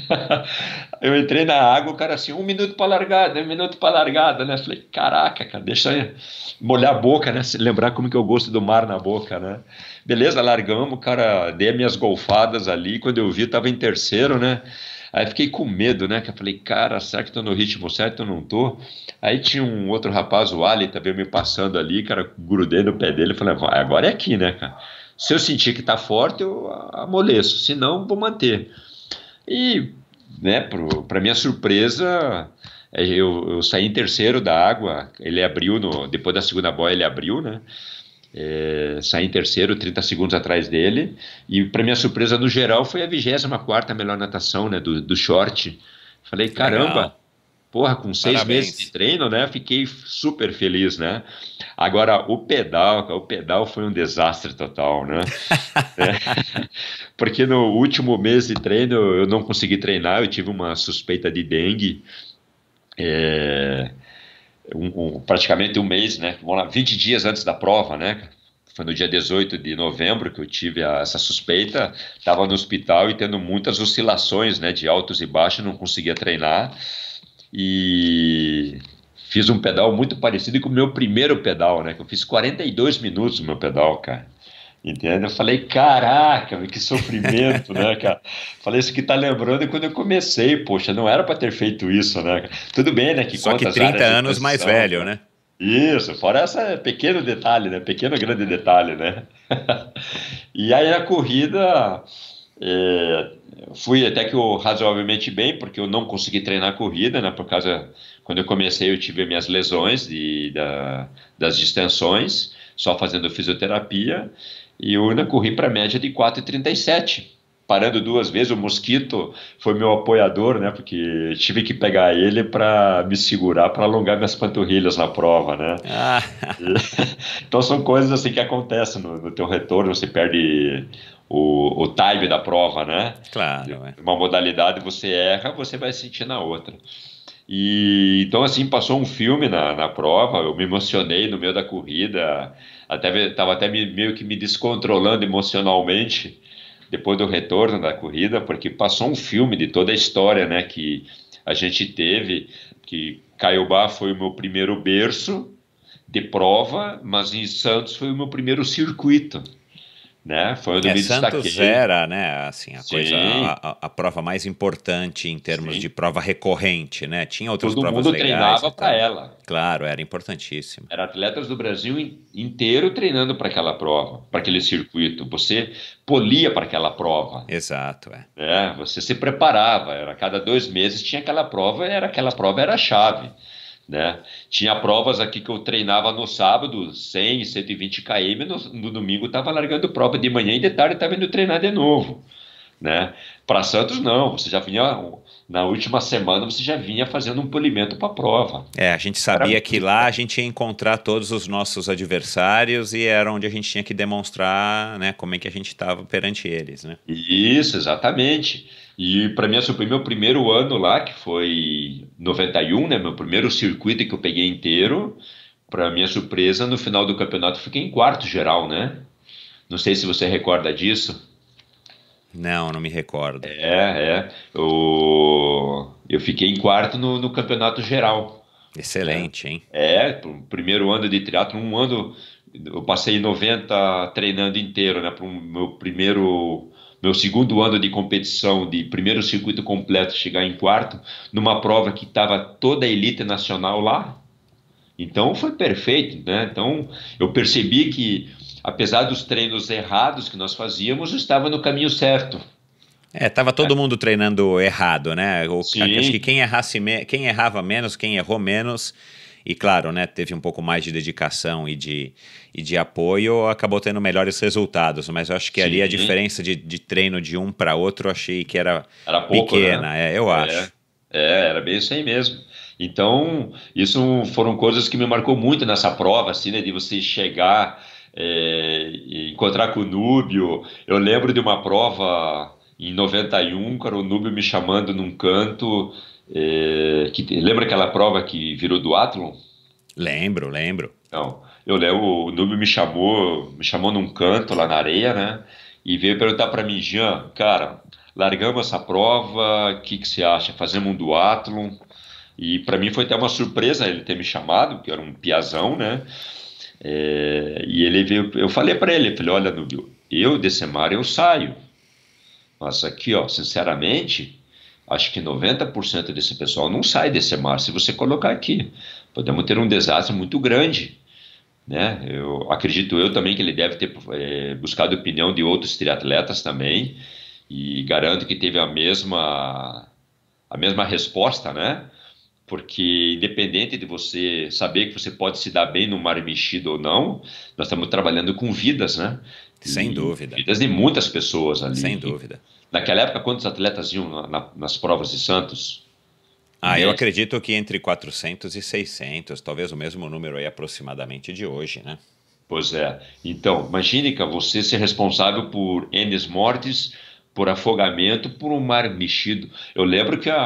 Eu entrei na água, o cara assim, 1 minuto pra largada, 1 minuto pra largada, né? Falei, caraca, cara, deixa eu molhar a boca, né? Lembrar como que eu gosto do mar na boca, né? Beleza, largamos, cara, dei minhas golfadas ali, quando eu vi, eu tava em terceiro, né? Aí fiquei com medo, né? Que eu falei, cara, será que tô no ritmo certo ou não tô? Aí tinha um outro rapaz, o Ali, também me passando ali, cara, grudei no pé dele, falei, agora é aqui, né, cara? Se eu sentir que tá forte, eu amoleço, se não, vou manter. E, né, pra minha surpresa, eu saí em terceiro da água, ele abriu, depois da segunda boia ele abriu, né? Saí em terceiro, 30 segundos atrás dele, e para minha surpresa, no geral, foi a 24ª melhor natação, né, do short. Falei, caramba, legal. Porra, com 6 meses de treino, né, fiquei super feliz, né. Agora, o pedal foi um desastre total, né. Porque no último mês de treino eu não consegui treinar, eu tive uma suspeita de dengue, praticamente um mês, né? Vamos lá, 20 dias antes da prova, né? Foi no dia 18 de novembro que eu tive essa suspeita. Estava no hospital e tendo muitas oscilações, né? De altos e baixos, não conseguia treinar. E fiz um pedal muito parecido com o meu primeiro pedal, né? Que eu fiz 42 minutos no meu pedal, cara. Entende? Eu falei, caraca, que sofrimento, né, cara? Falei, isso que tá lembrando quando eu comecei, poxa, não era para ter feito isso, né? Tudo bem, né? Só que 30 anos mais velho, né? Isso, fora esse pequeno detalhe, né? Pequeno grande detalhe, né? E aí a corrida, fui até que razoavelmente bem, porque eu não consegui treinar a corrida, né? Por causa, quando eu comecei eu tive minhas lesões das distensões, só fazendo fisioterapia. e eu ainda corri para média de 4:37, parando 2 vezes. O Mosquito foi meu apoiador, né? Porque tive que pegar ele para me segurar, para alongar minhas panturrilhas na prova, né? Ah, Então são coisas assim que acontecem no teu retorno, você perde o time da prova, né? claro, é. Uma modalidade você erra, você vai sentir na outra. E então assim passou um filme na prova, eu me emocionei no meio da corrida, estava até meio que me descontrolando emocionalmente depois do retorno da corrida, porque passou um filme de toda a história, né, que a gente teve, que Caiobá foi o meu primeiro berço de prova, mas em Santos foi o meu primeiro circuito, né? Foi onde eu me Santos destaquei. era, né, assim, a coisa, Sim, a prova mais importante em termos de sim. prova recorrente, né? Tinha outras Todo provas mundo legais e treinava para tal. ela. Claro, era importantíssimo. Era atletas do Brasil inteiro treinando para aquela prova, para aquele circuito. Você polia para aquela prova, Exato, é. né? Você se preparava. Era a cada 2 meses tinha aquela prova. Aquela prova era a chave, né? Tinha provas aqui que eu treinava no sábado, 100, 120 km. No domingo estava largando prova de manhã e de tarde estava indo treinar de novo, né? Para Santos não. Você já vinha na última semana. Você já vinha fazendo um polimento para a prova. A gente Era sabia que muito lá a gente ia encontrar todos os nossos adversários e era onde a gente tinha que demonstrar, né, como é que a gente estava perante eles, né? Isso, exatamente. E para mim, foi meu primeiro ano lá, que foi 91, né? Meu primeiro circuito que eu peguei inteiro. Para minha surpresa, no final do campeonato, eu fiquei em quarto geral, né? Não sei se você recorda disso. Não, não me recordo. Eu fiquei em quarto no campeonato geral, né? Excelente, hein? Pro primeiro ano de triatlo, um ano eu passei 90 treinando inteiro, né? Para o meu segundo ano de competição, de primeiro circuito completo, chegar em quarto, numa prova que estava toda a elite nacional lá. Então foi perfeito, né? Então eu percebi que, apesar dos treinos errados que nós fazíamos, eu estava no caminho certo. Tava todo mundo treinando errado, né? Acho que Sim, quem errava menos, quem errou menos, e claro, né, teve um pouco mais de dedicação e de apoio, acabou tendo melhores resultados. Mas eu acho que ali a sim, diferença de treino de um para outro, eu achei que era era pouco, né? pequena, eu É, acho. era bem isso aí mesmo. Então, isso foram coisas que me marcou muito nessa prova, assim, né? De você chegar, e encontrar com o Núbio. Eu lembro de uma prova em 91, cara, o Núbio me chamando num canto. Lembra aquela prova que virou duatlon? Lembro, lembro. Então, eu lembro, o Núbio me chamou num canto lá na areia, né? E veio perguntar para mim, Jean, cara, largamos essa prova, o que que você acha? Fazemos um duatlon? E para mim foi até uma surpresa ele ter me chamado, que eu era um piazão, né? E ele veio, eu falei para ele, falei, olha, Núbio, eu desse mar eu saio, mas aqui, ó, sinceramente, acho que 90% desse pessoal não sai desse mar. Se você colocar aqui, podemos ter um desastre muito grande, né? Eu acredito eu também que ele deve ter buscado a opinião de outros triatletas também, e garanto que teve a mesma resposta, né? Porque independente de você saber que você pode se dar bem no mar mexido ou não, nós estamos trabalhando com vidas, né? Sem E dúvida, vidas de muitas pessoas sem ali. dúvida. Naquela época, quantos atletas iam nas provas de Santos? Em Eu média? acredito que entre 400 e 600, talvez o mesmo número aí aproximadamente de hoje, né? Pois é. Então, imagine que você ser responsável por N mortes, por afogamento, por um mar mexido. Eu lembro que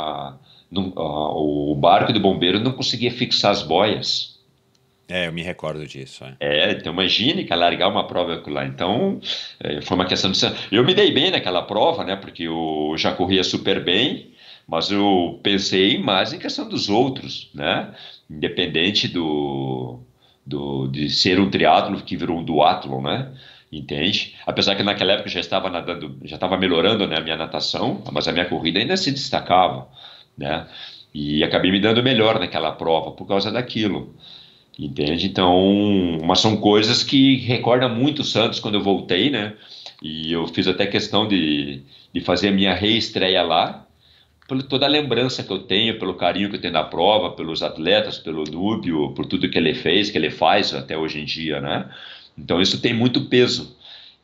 o barco de bombeiro não conseguia fixar as boias. Eu me recordo disso. Então imagine que largar uma prova lá. Então, foi uma questão de. Eu me dei bem naquela prova, né? Porque eu já corria super bem, mas eu pensei mais em questão dos outros, né? Independente de ser um triatlo que virou um duatlon, né? Entende? Apesar que naquela época eu já estava nadando, já estava melhorando, né, a minha natação, mas a minha corrida ainda se destacava, né? E acabei me dando melhor naquela prova por causa daquilo. Entende? Então, mas são coisas que recordam muito o Santos quando eu voltei, né? E eu fiz até questão de fazer a minha reestreia lá, por toda a lembrança que eu tenho, pelo carinho que eu tenho na prova, pelos atletas, pelo Núbio, por tudo que ele fez, que ele faz até hoje em dia, né? Então, isso tem muito peso.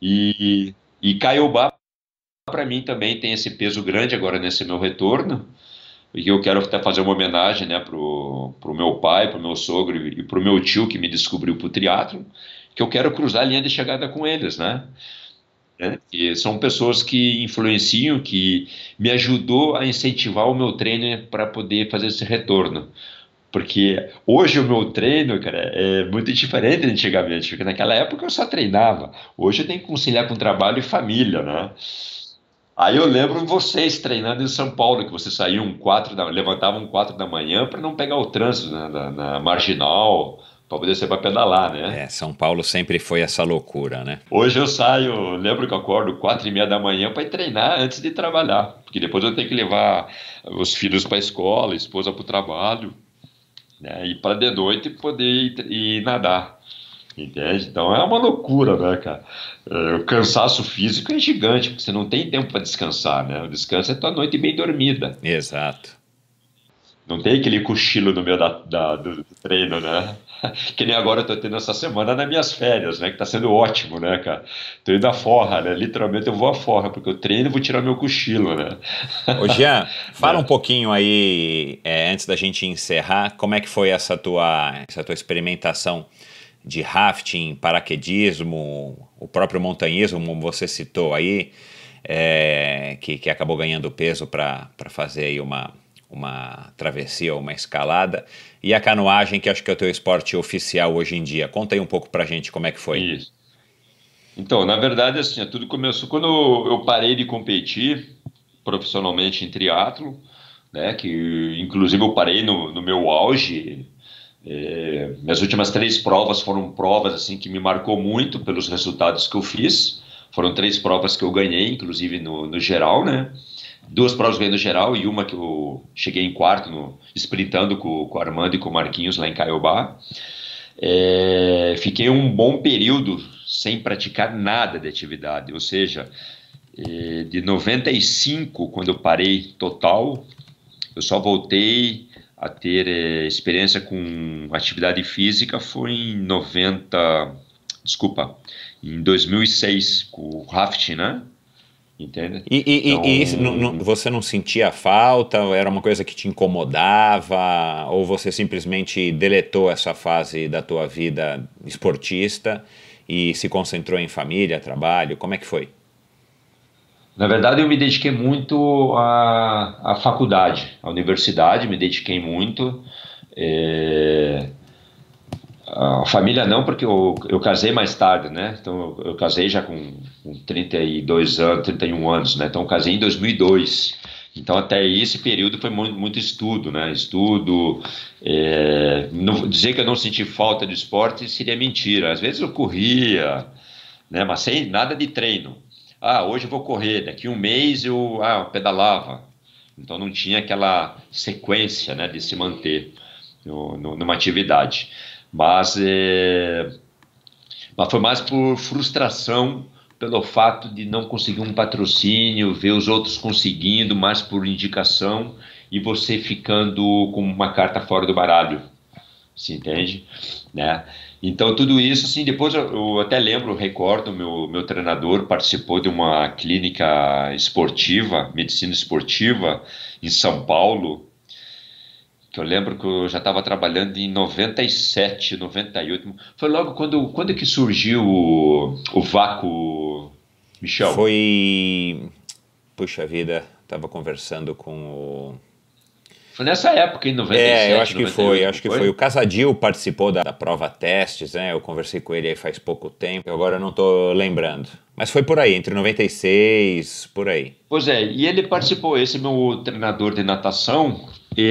E Caiobá, para mim, também tem esse peso grande agora nesse meu retorno, e eu quero até fazer uma homenagem, né, pro meu pai, pro meu sogro e pro meu tio que me descobriu pro triatlo, que eu quero cruzar a linha de chegada com eles, né? E são pessoas que influenciam, que me ajudou a incentivar o meu treino para poder fazer esse retorno. Porque hoje o meu treino, cara, é muito diferente de antigamente, porque naquela época eu só treinava. Hoje eu tenho que conciliar com trabalho e família, né? Aí eu lembro vocês treinando em São Paulo, que vocês saíam levantavam 4 da manhã para não pegar o trânsito, né, na marginal, para poder ser para pedalar, né? É, São Paulo sempre foi essa loucura, né? Hoje eu saio, lembro que eu acordo 4h30 da manhã para ir treinar antes de trabalhar, porque depois eu tenho que levar os filhos para a escola, a esposa para o trabalho, né? E para de noite poder ir nadar, entende? Então é uma loucura, né, cara? O cansaço físico é gigante, porque você não tem tempo para descansar, né? O descanso é tua noite bem dormida. Exato. Não tem aquele cochilo no meio do treino, né? Que nem agora eu tô tendo essa semana nas minhas férias, né? Que tá sendo ótimo, né, cara? Tô indo à forra, né? Literalmente eu vou à forra, porque eu treino e vou tirar meu cochilo, né? Ô Jean, fala um Né? pouquinho aí, antes da gente encerrar, como é que foi essa tua experimentação de rafting, paraquedismo, o próprio montanhismo, como você citou aí, que acabou ganhando peso para fazer aí uma travessia, uma escalada, e a canoagem, que acho que é o teu esporte oficial hoje em dia. Conta aí um pouco pra gente como é que foi. Isso. Então, na verdade, assim, tudo começou quando eu parei de competir profissionalmente em triatlo, né? Que inclusive eu parei no meu auge. Minhas últimas 3 provas foram provas assim que me marcou muito pelos resultados que eu fiz. Foram 3 provas que eu ganhei, inclusive no geral, né? 2 provas eu ganhei no geral e uma que eu cheguei em quarto, sprintando com o Armando e com o Marquinhos lá em Caiobá. Fiquei um bom período sem praticar nada de atividade, ou seja, de 95, quando eu parei total, eu só voltei a ter experiência com atividade física foi em 90, desculpa, em 2006, com o rafting, né? Entende? E isso, Então, você não sentia falta? Era uma coisa que te incomodava? Ou você simplesmente deletou essa fase da tua vida esportista e se concentrou em família, trabalho? Como é que foi? na verdade, eu me dediquei muito à faculdade, à universidade, me dediquei muito. É, a família não, porque eu casei mais tarde, né? Então eu casei já com 32 anos, 31 anos, né? Então eu casei em 2002. Então até esse período foi muito, muito estudo, né? Estudo, dizer que eu não senti falta de esporte seria mentira. Às vezes eu corria, né? Mas sem nada de treino. Ah, hoje eu vou correr, daqui um mês eu pedalava. Então não tinha aquela sequência, né, de se manter numa atividade. Mas, mas foi mais por frustração pelo fato de não conseguir um patrocínio, ver os outros conseguindo, mais por indicação, e você ficando com uma carta fora do baralho, se entende? Né? Então, tudo isso, assim, depois eu até lembro, recordo, meu treinador participou de uma clínica esportiva, medicina esportiva, em São Paulo, que eu lembro que eu já estava trabalhando em 97, 98. Foi logo quando que surgiu o vácuo, Michel? Foi. Puxa vida, estava conversando com o. Foi nessa época, em Eu 97, acho que foi, 98, não acho que foi. O foi? Casadil participou da prova testes, né? Eu conversei com ele aí faz pouco tempo, agora eu não tô lembrando. Mas foi por aí, entre 96, por aí. Pois é, e ele participou, esse meu treinador de natação,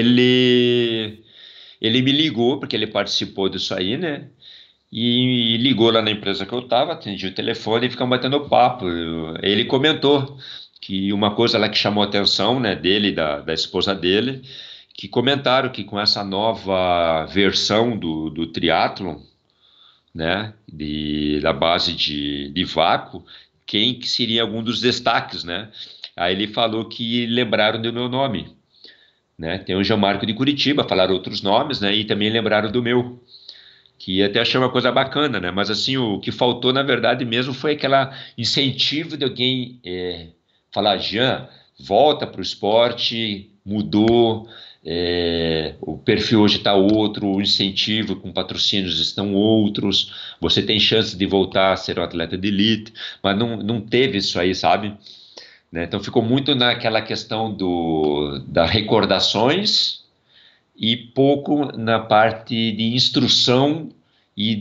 ele me ligou, porque ele participou disso aí, né? E ligou lá na empresa que eu estava, atendi o telefone e ficamos batendo papo. Ele comentou que uma coisa lá que chamou a atenção, né, dele e da esposa dele, que comentaram que com essa nova versão do triatlon, né, da base de vácuo, quem que seria algum dos destaques, né? Aí ele falou que lembraram do meu nome, né? Tem o Jean Marco de Curitiba, falaram outros nomes, né? E também lembraram do meu, que até achei uma coisa bacana, né? Mas assim, o que faltou, na verdade, mesmo foi aquele incentivo de alguém falar, Jean, volta para o esporte, mudou, o perfil hoje está outro, o incentivo com patrocínios estão outros, você tem chance de voltar a ser um atleta de elite, mas não teve isso aí, sabe? Né? Então ficou muito naquela questão das recordações e pouco na parte de instrução e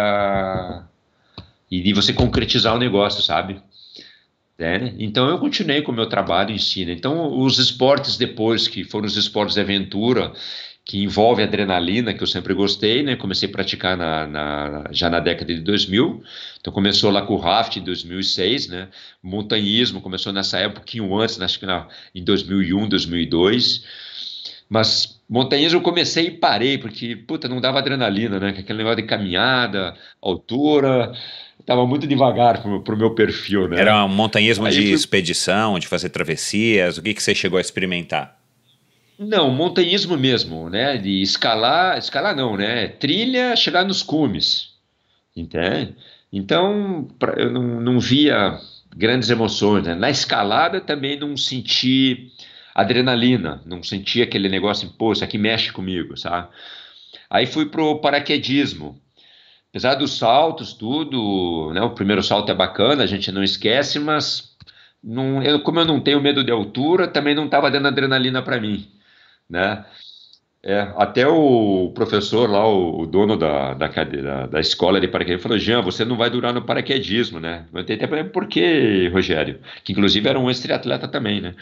e de você concretizar o negócio, sabe? Né? Então eu continuei com o meu trabalho em si, né? Então os esportes depois, que foram os esportes de aventura, que envolve adrenalina, que eu sempre gostei, né? Comecei a praticar já na década de 2000. Então começou lá com o raft em 2006, né? Montanhismo começou nessa época, um pouquinho antes, acho que em 2001, 2002. Mas montanhismo eu comecei e parei, porque, puta, não dava adrenalina, né? Aquele negócio de caminhada, altura, tava muito devagar pro meu perfil, né? Era um montanhismo Aí de fui. expedição, de fazer travessias? O que você chegou a experimentar? Não, montanhismo mesmo, né? De escalar não, né? Trilha, chegar nos cumes, entende? Então, eu não via grandes emoções, né? Na escalada também não senti adrenalina, não senti aquele negócio, pô, isso aqui mexe comigo, sabe? Aí fui pro paraquedismo. Apesar dos saltos, tudo, né? O primeiro salto é bacana, a gente não esquece, mas como eu não tenho medo de altura, também não estava dando adrenalina para mim, né? Até o professor lá, o dono da cadeira, da escola de paraquedismo, falou: Jean, você não vai durar no paraquedismo, né? Eu tentei perguntar por quê, Rogério? Que inclusive era um ex-triatleta também, né?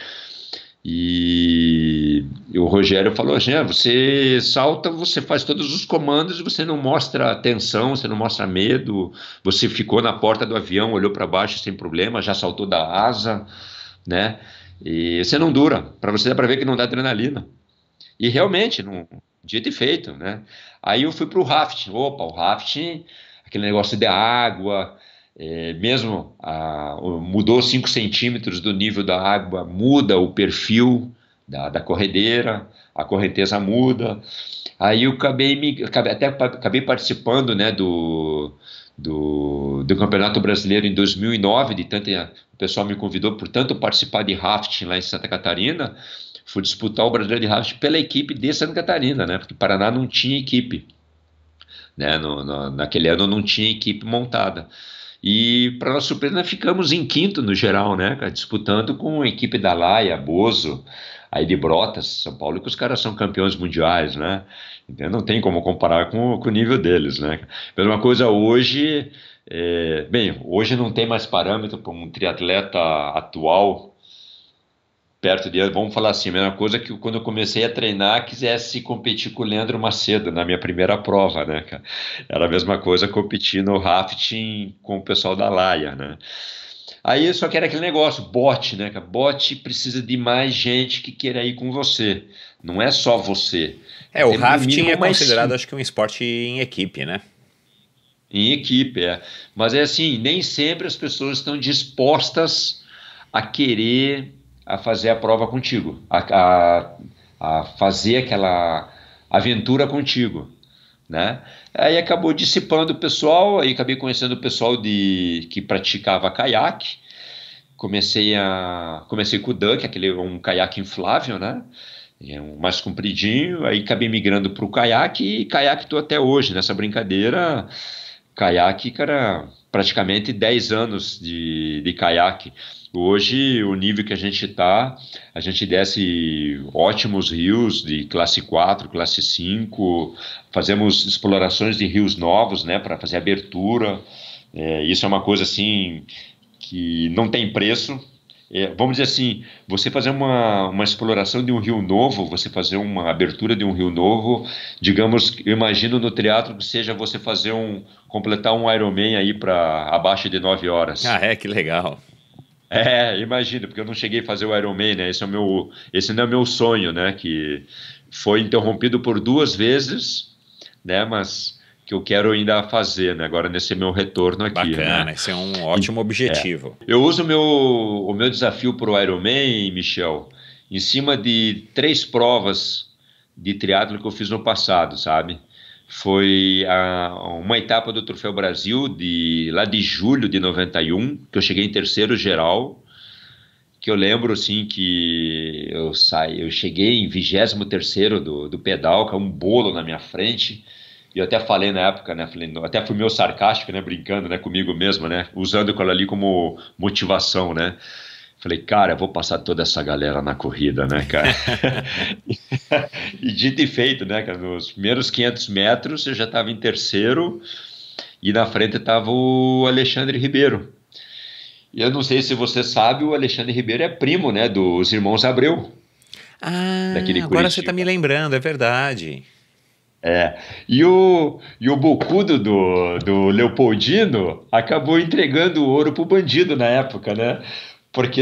E o Rogério falou: Jean, você salta, você faz todos os comandos e você não mostra atenção, você não mostra medo, você ficou na porta do avião, olhou para baixo sem problema, já saltou da asa, né? E você não dura, para você dá para ver que não dá adrenalina. E realmente, dito e feito, né? Aí eu fui para o rafting. Opa, o rafting, aquele negócio de água, mesmo mudou 5 centímetros do nível da água, muda o perfil da corredeira, a correnteza muda. Aí eu acabei participando, né, do Campeonato Brasileiro em 2009, o pessoal me convidou por tanto participar de rafting lá em Santa Catarina. Fui disputar o Brasileiro de Rafting pela equipe de Santa Catarina, né? Porque Paraná não tinha equipe, né? Naquele ano não tinha equipe montada. E, para nossa surpresa, nós ficamos em quinto no geral, né, cara? Disputando com a equipe da Laia, Bozo, aí de Brotas, São Paulo, que os caras são campeões mundiais, né? Então não tem como comparar com o nível deles, né? Mesma coisa hoje, bem, hoje não tem mais parâmetro para um triatleta atual perto de, vamos falar assim, a mesma coisa que quando eu comecei a treinar, quisesse competir com o Leandro Macedo na minha primeira prova, né, cara? Era a mesma coisa competir no rafting com o pessoal da Laia, né? Aí só que era aquele negócio, bot, né, cara? Bot precisa de mais gente que queira ir com você. Não é só você. O Tem no rafting mínimo é mais considerado, cinco acho que, um esporte em equipe, né? em equipe, é. Mas é assim, nem sempre as pessoas estão dispostas a querer a fazer a prova contigo, a fazer aquela aventura contigo, né? Aí acabou dissipando o pessoal, aí acabei conhecendo o pessoal que praticava caiaque, comecei com o Duck, um caiaque inflável, né? Um mais compridinho, aí acabei migrando para o caiaque e caiaque estou até hoje nessa brincadeira. Caiaque, cara, praticamente 10 anos de caiaque. Hoje, o nível que a gente está, a gente desce ótimos rios de classe 4, classe 5, fazemos explorações de rios novos, né, para fazer abertura. Isso é uma coisa assim que não tem preço. Vamos dizer assim, você fazer uma exploração de um rio novo, você fazer uma abertura de um rio novo, digamos, eu imagino no triatlo que seja você completar um Ironman aí para abaixo de 9 horas. Que legal. Imagino, porque eu não cheguei a fazer o Ironman, né? Esse não é o meu sonho, né? Que foi interrompido por 2 vezes, né? Mas que eu quero ainda fazer, né? Agora nesse meu retorno aqui, Bacana, né? esse é um ótimo objetivo. Eu uso o meu desafio para o Ironman, Michel, em cima de 3 provas de triatlo que eu fiz no passado, sabe? Foi uma etapa do Troféu Brasil lá de julho de 91, que eu cheguei em terceiro geral, que eu lembro assim que eu cheguei em 23º do pedal, com um bolo na minha frente. E eu até falei na época, né? Falei, até fui meio sarcástico, né? Brincando, né? Comigo mesmo, né? Usando aquilo ali como motivação, né? Falei, cara, eu vou passar toda essa galera na corrida, né, cara? E dito e feito, né, cara? Nos primeiros 500 metros eu já estava em terceiro e na frente estava o Alexandre Ribeiro. E eu não sei se você sabe, o Alexandre Ribeiro é primo, né, dos irmãos Abreu, Ah, daquele agora você está me Curitiba. lembrando, é verdade. É. E o bocudo do Leopoldino acabou entregando o ouro pro bandido na época, né? Porque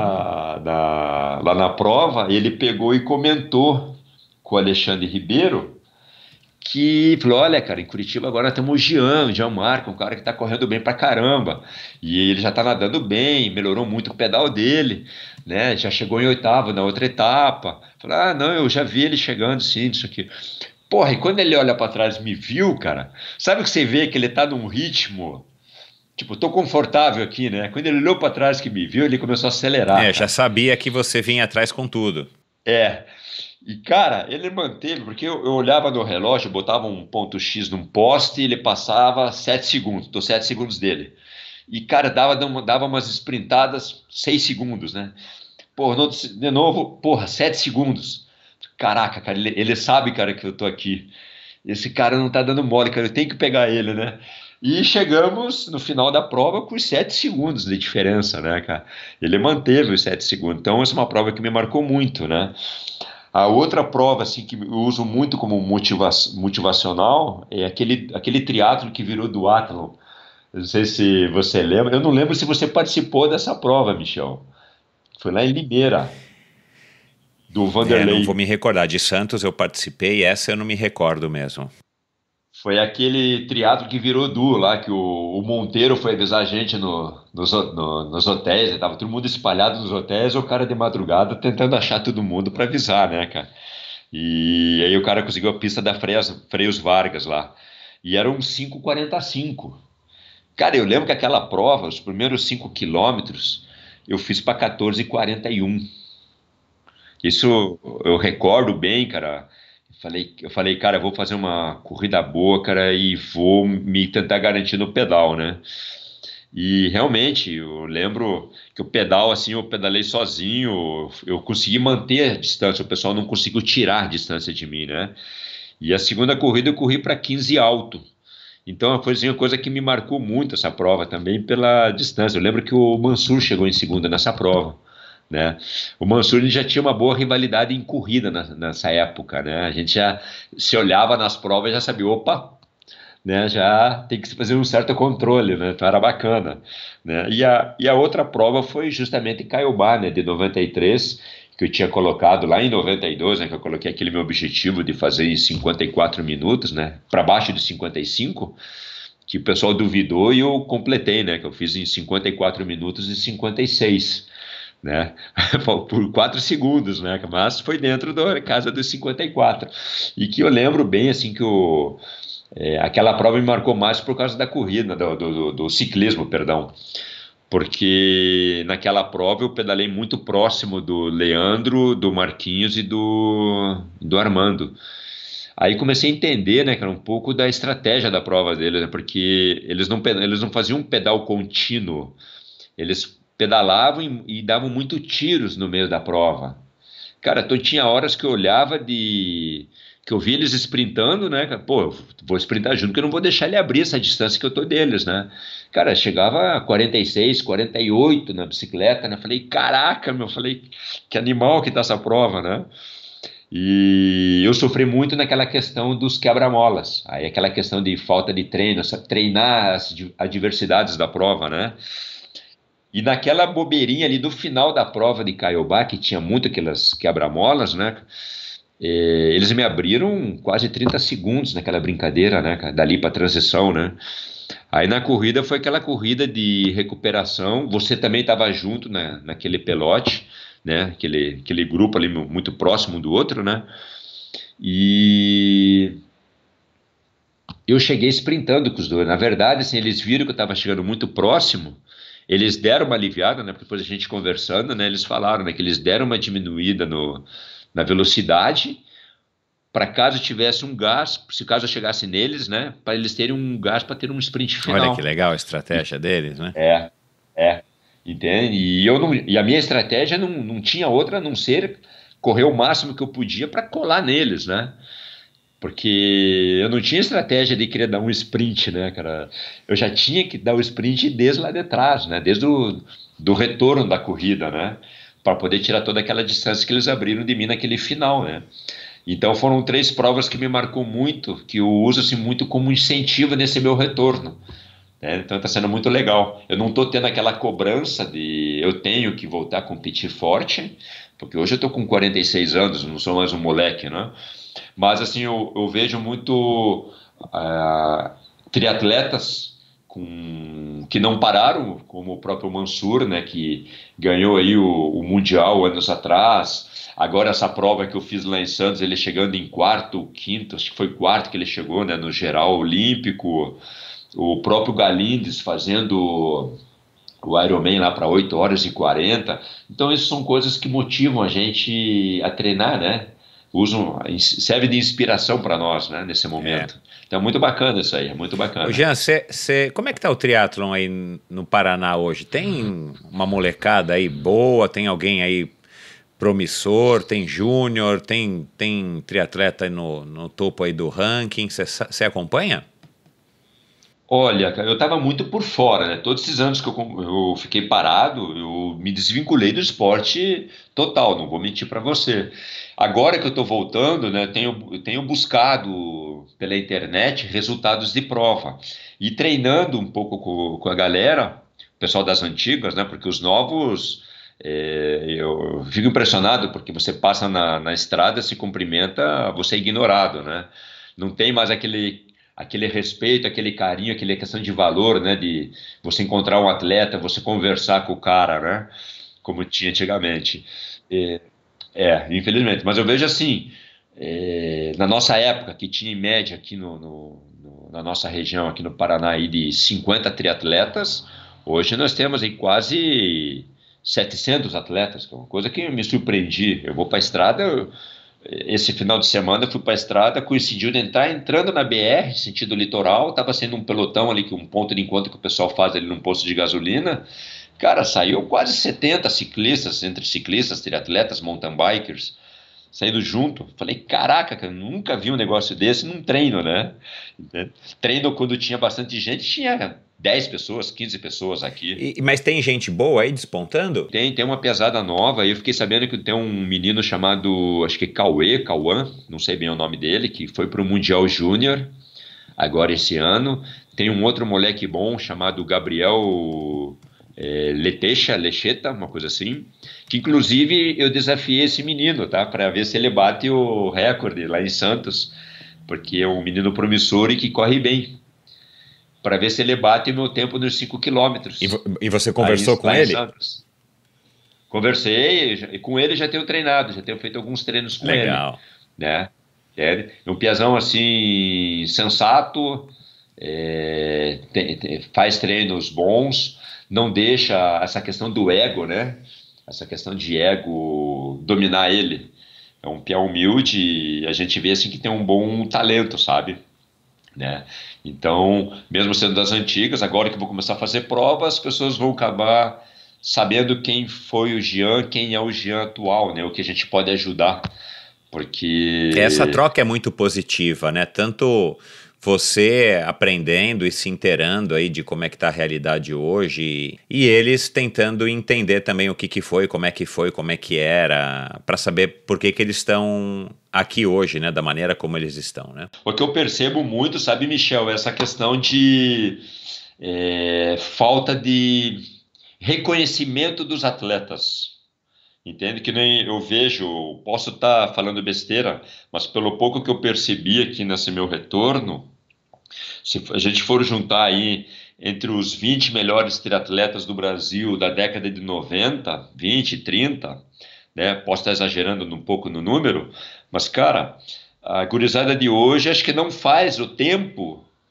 lá na prova ele pegou e comentou com o Alexandre Ribeiro que falou: olha, cara, em Curitiba agora nós temos o Jean Marco, um cara que tá correndo bem pra caramba. E ele já tá nadando bem, melhorou muito o pedal dele, né? Já chegou em oitavo na outra etapa. Falei, ah, não, eu já vi ele chegando, sim, isso aqui. Porra, e quando ele olha pra trás e me viu, cara, sabe que você vê que ele tá num ritmo, tipo, tô confortável aqui, né? Quando ele olhou pra trás que me viu, ele começou a acelerar, É, já cara. sabia que você vinha atrás com tudo. É. E, cara, ele manteve, porque eu olhava no relógio, botava um ponto X num poste e ele passava 7 segundos, tô 7 segundos dele. E, cara, dava umas sprintadas 6 segundos, né? Porra, de novo, porra, 7 segundos. Caraca, cara, ele sabe, cara, que eu tô aqui. Esse cara não tá dando mole, cara, eu tenho que pegar ele, né? E chegamos no final da prova com os 7 segundos de diferença, né, cara? Ele manteve os 7 segundos. Então, essa é uma prova que me marcou muito, né? A outra prova, assim, que eu uso muito como motivacional é aquele triatlo que virou duatlon. Eu não sei se você lembra. Eu não lembro se você participou dessa prova, Michel. Foi lá em Limeira, do É, não vou Vanderlei. me recordar. De Santos eu participei, essa eu não me recordo mesmo. Foi aquele triatlo que virou duo lá, que o Monteiro foi avisar a gente nos hotéis, né? Tava todo mundo espalhado nos hotéis, o cara de madrugada tentando achar todo mundo para avisar, né, cara? E aí o cara conseguiu a pista da Freios Vargas lá. E era um 5:45. Cara, eu lembro que aquela prova, os primeiros 5 quilômetros, eu fiz para 14:41. Isso eu recordo bem, cara. Eu falei, cara, eu vou fazer uma corrida boa, cara, e vou me tentar garantir no pedal, né? E realmente, eu lembro que o pedal, assim, eu pedalei sozinho, eu consegui manter a distância, o pessoal não conseguiu tirar a distância de mim, né? E a segunda corrida eu corri para 15 alto. Então foi assim, uma coisa que me marcou muito essa prova também pela distância. Eu lembro que o Mansur chegou em segunda nessa prova, né? O Mansur ele já tinha uma boa rivalidade em corrida nessa época, né? A gente já se olhava nas provas e já sabia, opa, né? Já tem que se fazer um certo controle, né? Então era bacana, né? E a outra prova foi justamente em Caiobá, né? De 93, que eu tinha colocado lá em 92, né? Que eu coloquei aquele meu objetivo de fazer em 54 minutos, né? Para baixo de 55, que o pessoal duvidou e eu completei, né? Que eu fiz em 54 minutos e 56, né? Por 4 segundos, né? Mas foi dentro da casa dos 54. E que eu lembro bem, assim, que aquela prova me marcou mais por causa da corrida, do ciclismo, perdão. Porque naquela prova eu pedalei muito próximo do Leandro, do Marquinhos e do Armando. Aí comecei a entender, né, cara, um pouco da estratégia da prova deles, né, porque eles não faziam um pedal contínuo, eles pedalavam e davam muito tiros no meio da prova. Cara, tinha horas que eu olhava que eu via eles sprintando, né? Cara? Pô, eu vou sprintar junto, que eu não vou deixar ele abrir essa distância que eu tô deles, né? Cara, chegava a 46, 48 na bicicleta, né? Falei, caraca, meu, falei, que animal que tá essa prova, né? E eu sofri muito naquela questão dos quebra-molas. Aí aquela questão de falta de treino, treinar as adversidades da prova, né? E naquela bobeirinha ali do final da prova de Caiobá, que tinha muito aquelas quebra-molas, né? Eles me abriram quase 30 segundos naquela brincadeira, né, cara? Dali para transição, né? Aí na corrida foi aquela corrida de recuperação. Você também estava junto, né, naquele pelote, né? Aquele grupo ali muito próximo um do outro, né? E eu cheguei sprintando com os dois. Na verdade, assim, eles viram que eu estava chegando muito próximo, eles deram uma aliviada, né? Porque depois a gente conversando, né? Eles falaram, né? Que eles deram uma diminuída na velocidade para caso tivesse um gás, se caso eu chegasse neles, né? Para eles terem um gás para ter um sprint Olha que final. legal a estratégia deles, né? É, é. Entende? E a minha estratégia não tinha outra a não ser correr o máximo que eu podia para colar neles, né? Porque eu não tinha estratégia de querer dar um sprint, né, cara? Eu já tinha que dar o sprint desde lá de trás, né? Desde o do retorno da corrida, né? Para poder tirar toda aquela distância que eles abriram de mim naquele final, né? Então foram 3 provas que me marcou muito, que eu uso assim muito como incentivo nesse meu retorno, né? Então está sendo muito legal. Eu não estou tendo aquela cobrança de eu tenho que voltar a competir forte, porque hoje eu estou com 46 anos, não sou mais um moleque, né? Mas assim, eu vejo muito triatletas que não pararam, como o próprio Mansur, né, que ganhou aí o Mundial anos atrás. Agora essa prova que eu fiz lá em Santos, ele chegando em quarto, quinto, acho que foi quarto que ele chegou, né, no geral olímpico. O próprio Galindes fazendo o Ironman lá para 8 horas e 40. Então, essas são coisas que motivam a gente a treinar, né? Serve de inspiração para nós, né, nesse É. momento. Então, é muito bacana isso aí, é muito Ô, bacana. Jean, como é que tá o triatlon aí no Paraná hoje? Tem uma molecada aí boa? Tem alguém aí promissor? Tem júnior? Tem triatleta aí no topo aí do ranking? Você acompanha? Olha, cara, eu estava muito por fora, né? Todos esses anos que eu fiquei parado, eu me desvinculei do esporte total, não vou mentir para você. Agora que eu estou voltando, né, eu tenho buscado pela internet resultados de prova e treinando um pouco com a galera, o pessoal das antigas, né? Porque os novos, eu fico impressionado porque você passa na estrada, se cumprimenta, você é ignorado, né? Não tem mais aquele respeito, aquele carinho, aquela questão de valor, né? De você encontrar um atleta, você conversar com o cara, né? Como tinha antigamente. É, infelizmente. Mas eu vejo assim, na nossa época, que tinha em média aqui na nossa região, aqui no Paraná, aí, de 50 triatletas, hoje nós temos aí quase 700 atletas, que é uma coisa que eu me surpreendi. Eu vou para a estrada, esse final de semana eu fui para a estrada, coincidiu de entrando na BR, sentido litoral, estava sendo um pelotão ali, um ponto de encontro que o pessoal faz ali num posto de gasolina. Cara, saiu quase 70 ciclistas, entre ciclistas, triatletas, mountain bikers, saindo junto. Falei, caraca, cara, nunca vi um negócio desse num treino, né? Treino quando tinha bastante gente, tinha 10 pessoas, 15 pessoas aqui. Mas tem gente boa aí despontando? Tem uma pesada nova, aí eu fiquei sabendo que tem um menino chamado, acho que Cauã, não sei bem o nome dele, que foi para o Mundial Júnior agora esse ano. Tem um outro moleque bom chamado Gabriel Lecheta, uma coisa assim, que inclusive eu desafiei esse menino, tá, para ver se ele bate o recorde lá em Santos, porque é um menino promissor e que corre bem, para ver se ele bate o meu tempo nos 5 quilômetros. E você conversou com Lá em ele? Santos. Conversei, e com ele já tenho treinado, já tenho feito alguns treinos com ele, Legal. né? É um piazão assim, sensato, faz treinos bons, não deixa essa questão do ego, né? Essa questão de ego dominar ele. É um piá humilde e a gente vê assim que tem um bom talento, sabe? Né? Então, mesmo sendo das antigas, agora que eu vou começar a fazer provas, as pessoas vão acabar sabendo quem foi o Jean, quem é o Jean atual, né? O que a gente pode ajudar, Essa porque troca é muito positiva, né? Tanto você aprendendo e se inteirando aí de como é que tá a realidade hoje e eles tentando entender também o que foi, como é que era, para saber por que eles estão aqui hoje, né? Da maneira como eles estão, né? o que eu percebo muito, sabe, Michel, é essa questão de falta de reconhecimento dos atletas. Entende? Que nem eu vejo, posso estar falando besteira, mas pelo pouco que eu percebi aqui nesse meu retorno, se a gente for juntar aí entre os 20 melhores triatletas do Brasil da década de 90, 20, 30, né? Posso estar exagerando um pouco no número, mas, cara, a gurizada de hoje acho que não faz o tempo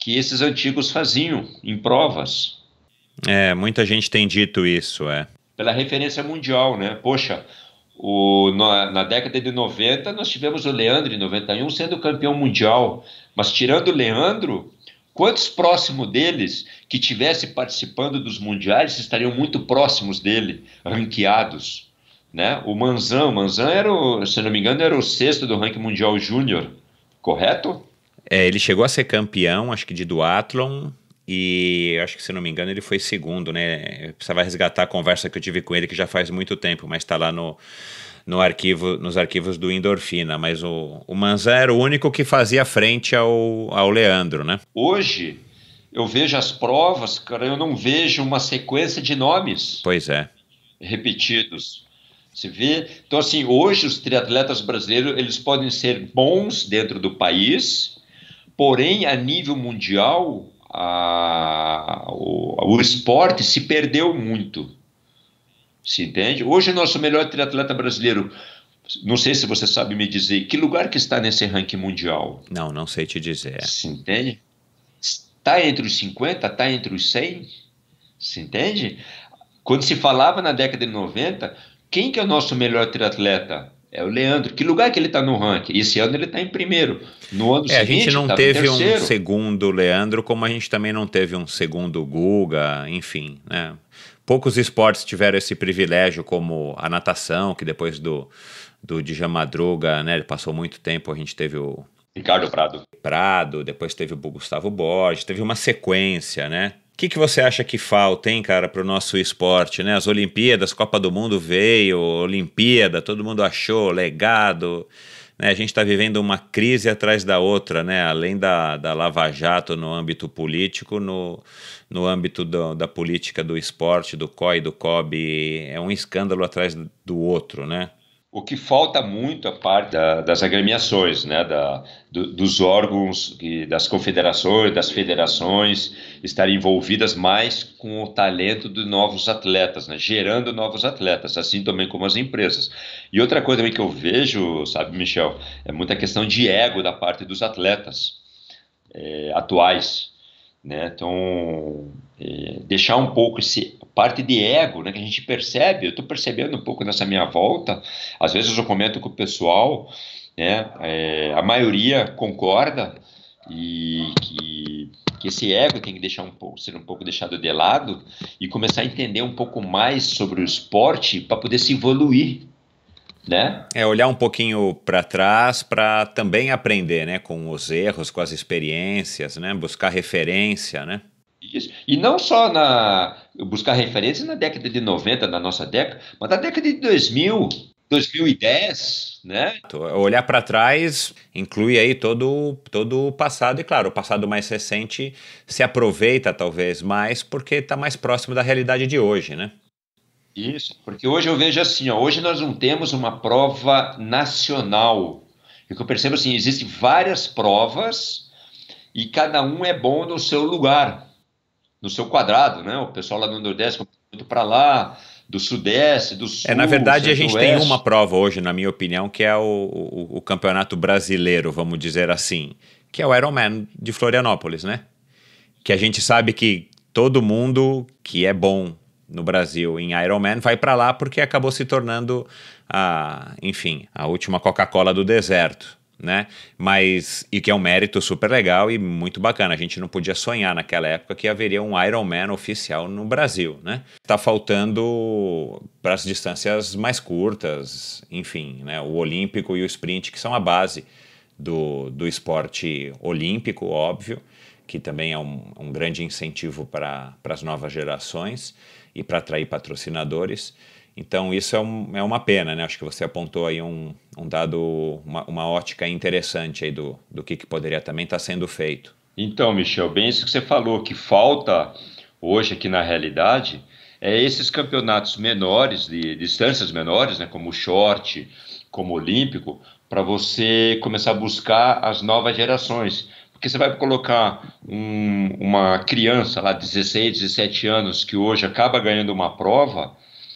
que esses antigos faziam em provas, Muita gente tem dito isso, pela referência mundial, né? Poxa, na década de 90 nós tivemos o Leandro em 91 sendo campeão mundial, mas tirando o Leandro, quantos próximos deles que tivessem participando dos mundiais estariam muito próximos dele, ranqueados, né? O Manzan era, se não me engano, era o sexto do ranking mundial júnior, correto? Ele chegou a ser campeão, acho que de duatlon, e acho que, se não me engano, ele foi segundo, né? Eu precisava resgatar a conversa que eu tive com ele, que já faz muito tempo, mas está lá nos arquivos do Endorfina. Mas o Manzan era o único que fazia frente ao Leandro, né? Hoje, eu vejo as provas, cara, eu não vejo uma sequência de nomes Pois é. repetidos. Você vê? Então, assim, hoje os triatletas brasileiros, eles podem ser bons dentro do país, porém, a nível mundial, o esporte se perdeu muito. Se entende? Hoje, o nosso melhor triatleta brasileiro, não sei se você sabe me dizer, que lugar que está nesse ranking mundial? Não sei te dizer. Se entende? Está entre os 50, está entre os 100? Se entende? Quando se falava na década de 90, quem que é o nosso melhor triatleta? É o Leandro. Que lugar que ele está no ranking? Esse ano ele está em primeiro. No ano A gente seguinte, não estava em teve um terceiro. segundo Leandro, como a gente também não teve um segundo Guga, enfim, né? Poucos esportes tiveram esse privilégio, como a natação, que depois do Djalma Madruga, né? Ele passou muito tempo, a gente teve o Ricardo Prado. Prado, depois teve o Gustavo Borges, teve uma sequência, né? O que você acha que falta, hein, cara, para o nosso esporte, né? As Olimpíadas, Copa do Mundo veio, Olimpíada, todo mundo achou, legado, né? A gente está vivendo uma crise atrás da outra, né? Além da Lava Jato no âmbito político, no âmbito da política do esporte, do COI, do COB, é um escândalo atrás do outro, né? O que falta muito a parte das agremiações, né, dos órgãos, das confederações, das federações estarem envolvidas mais com o talento de novos atletas, né, gerando novos atletas, assim também como as empresas. E outra coisa também que eu vejo, sabe, Michel, é muita questão de ego da parte dos atletas atuais, né? Então, deixar um pouco esse parte de ego, né, que a gente percebe, eu estou percebendo um pouco nessa minha volta, às vezes eu comento com o pessoal, né, a maioria concorda e que esse ego tem que ser um pouco deixado de lado e começar a entender um pouco mais sobre o esporte para poder se evoluir, né? Olhar um pouquinho para trás para também aprender, né, com os erros, com as experiências, né, buscar referência, né? Isso. E não só buscar referência na década de 90, na nossa década, mas na década de 2000, 2010, né? Olhar para trás inclui aí todo o passado, e claro, o passado mais recente se aproveita talvez mais porque está mais próximo da realidade de hoje, né? Isso, porque hoje eu vejo assim, ó, hoje nós não temos uma prova nacional. O que eu percebo assim, existem várias provas e cada um é bom no seu lugar, no seu quadrado, né? O pessoal lá no Nordeste vai muito para lá, do Sudeste, do Sul, Na verdade, a gente tem Centro-Oeste. uma prova hoje, na minha opinião, que é o Campeonato Brasileiro, vamos dizer assim, que é o Ironman de Florianópolis, né? Que a gente sabe que todo mundo que é bom no Brasil em Ironman vai para lá porque acabou se tornando enfim, a última Coca-Cola do deserto, né? E que é um mérito super legal e muito bacana. A gente não podia sonhar naquela época que haveria um Ironman oficial no Brasil, né? Tá faltando para as distâncias mais curtas, enfim, né? O olímpico e o sprint, que são a base do esporte olímpico, óbvio, que também é um grande incentivo para as novas gerações e para atrair patrocinadores. Então isso é uma pena, né? Acho que você apontou aí um dado, uma ótica interessante aí do que poderia também estar sendo feito. Então, Michel, bem isso que você falou, que falta hoje aqui na realidade é esses campeonatos menores, de distâncias menores, né, como o short, como o olímpico, para você começar a buscar as novas gerações. Porque você vai colocar uma criança lá de 16, 17 anos que hoje acaba ganhando uma prova,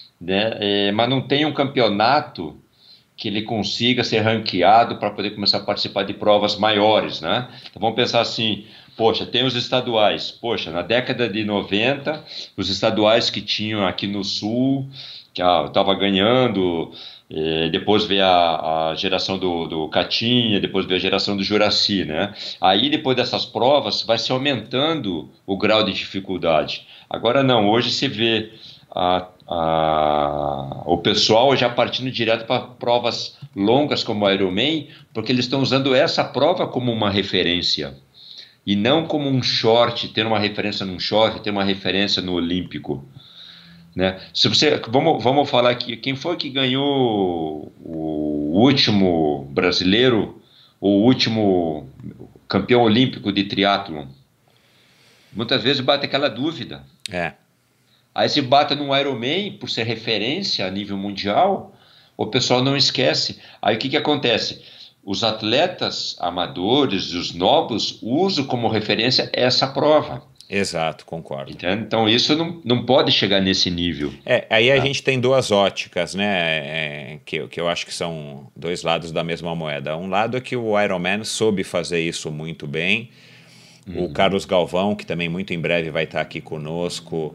né, mas não tem um campeonato que ele consiga ser ranqueado para poder começar a participar de provas maiores, né? Então vamos pensar assim, Poxa, tem os estaduais. Poxa, na década de 90, os estaduais que tinham aqui no Sul, que estava ganhando, depois veio a geração do Catinha, depois veio a geração do Juracy, né? Aí, depois dessas provas, vai se aumentando o grau de dificuldade. Agora não, hoje você vê o pessoal já partindo direto para provas longas como o Ironman, porque eles estão usando essa prova como uma referência. E não como um short, ter uma referência num short, ter uma referência no Olímpico. Né? Vamos falar aqui, quem foi que ganhou o último brasileiro, o último campeão olímpico de triatlon? Muitas vezes bate aquela dúvida. Aí se bate num Ironman, por ser referência a nível mundial, o pessoal não esquece. Aí o que acontece? Os atletas amadores, os novos, usam como referência essa prova. Exato, concordo. Entende? Então isso não pode chegar nesse nível. Aí a gente tem duas óticas, né? Que eu acho que são dois lados da mesma moeda. Um lado é que o Ironman soube fazer isso muito bem. O Carlos Galvão, que também muito em breve vai estar aqui conosco,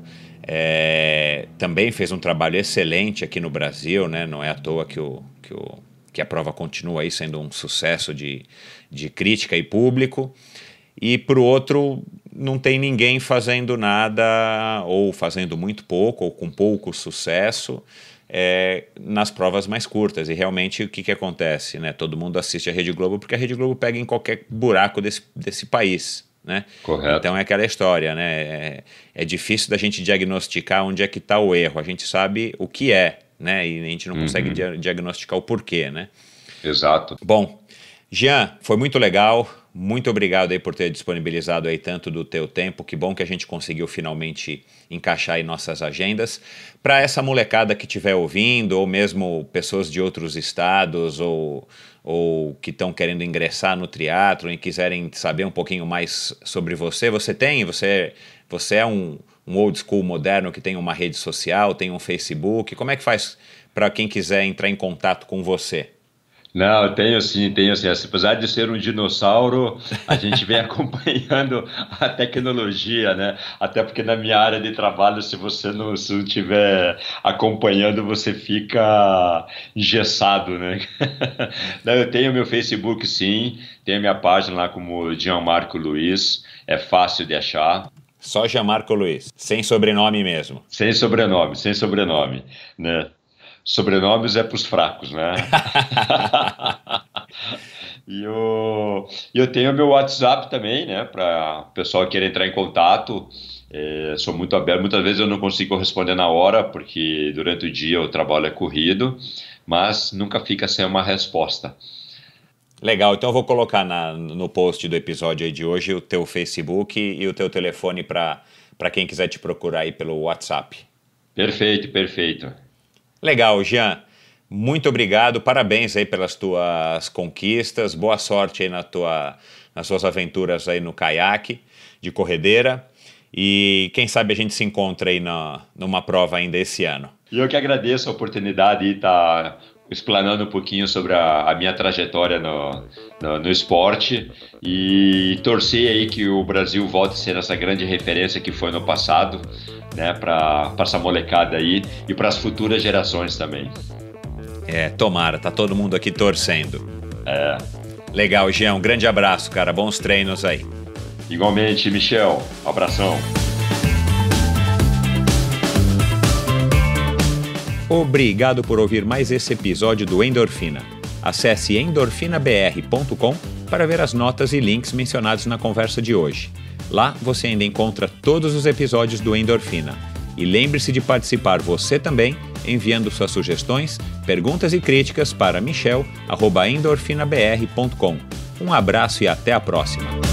também fez um trabalho excelente aqui no Brasil, né? Não é à toa que a prova continua aí sendo um sucesso de crítica e público. E para o outro, não tem ninguém fazendo nada, ou fazendo muito pouco, ou com pouco sucesso, nas provas mais curtas. E realmente o que acontece? Né? Todo mundo assiste a Rede Globo porque a Rede Globo pega em qualquer buraco desse país. Né? Correto. Então é aquela história, né? É difícil da gente diagnosticar onde é que está o erro. A gente sabe o que é, né? E a gente não consegue diagnosticar o porquê, né? Exato. Bom, Jean, foi muito legal. Muito obrigado aí por ter disponibilizado aí tanto do teu tempo. Que bom que a gente conseguiu finalmente encaixar em nossas agendas. Para essa molecada que estiver ouvindo, ou mesmo pessoas de outros estados, ou que estão querendo ingressar no triatlon e quiserem saber um pouquinho mais sobre você, você é um old school moderno que tem uma rede social, tem um Facebook. Como é que faz para quem quiser entrar em contato com você? Não, eu tenho sim. Apesar de ser um dinossauro, a gente vem acompanhando a tecnologia, né? Até porque na minha área de trabalho, se você não estiver acompanhando, você fica engessado, né? Não, eu tenho meu Facebook sim, tenho minha página lá como Gianmarco Luiz, é fácil de achar. Só Gianmarco Luiz, sem sobrenome mesmo. Sem sobrenome, né? Sobrenomes é para os fracos, né? E eu tenho meu WhatsApp também, né? Para o pessoal que querer entrar em contato. Sou muito aberto. Muitas vezes eu não consigo responder na hora, porque durante o dia o trabalho é corrido, mas nunca fica sem uma resposta. Legal, então eu vou colocar no post do episódio aí de hoje o teu Facebook e o teu telefone para quem quiser te procurar aí pelo WhatsApp. Perfeito. Legal, Jean. Muito obrigado, parabéns aí pelas tuas conquistas, boa sorte aí nas suas aventuras aí no caiaque de corredeira e quem sabe a gente se encontra aí numa prova ainda esse ano. E eu que agradeço a oportunidade de estar explanando um pouquinho sobre a minha trajetória no esporte e torcer aí que o Brasil volte a ser essa grande referência que foi no passado, né, para essa molecada aí e para as futuras gerações também. Tomara, tá todo mundo aqui torcendo. Legal, Jean, um grande abraço, cara, bons treinos aí. Igualmente, Michel, um abração. Obrigado por ouvir mais esse episódio do Endorfina. Acesse endorfinabr.com para ver as notas e links mencionados na conversa de hoje. Lá você ainda encontra todos os episódios do Endorfina. E lembre-se de participar você também, enviando suas sugestões, perguntas e críticas para michel@endorfinabr.com. Um abraço e até a próxima!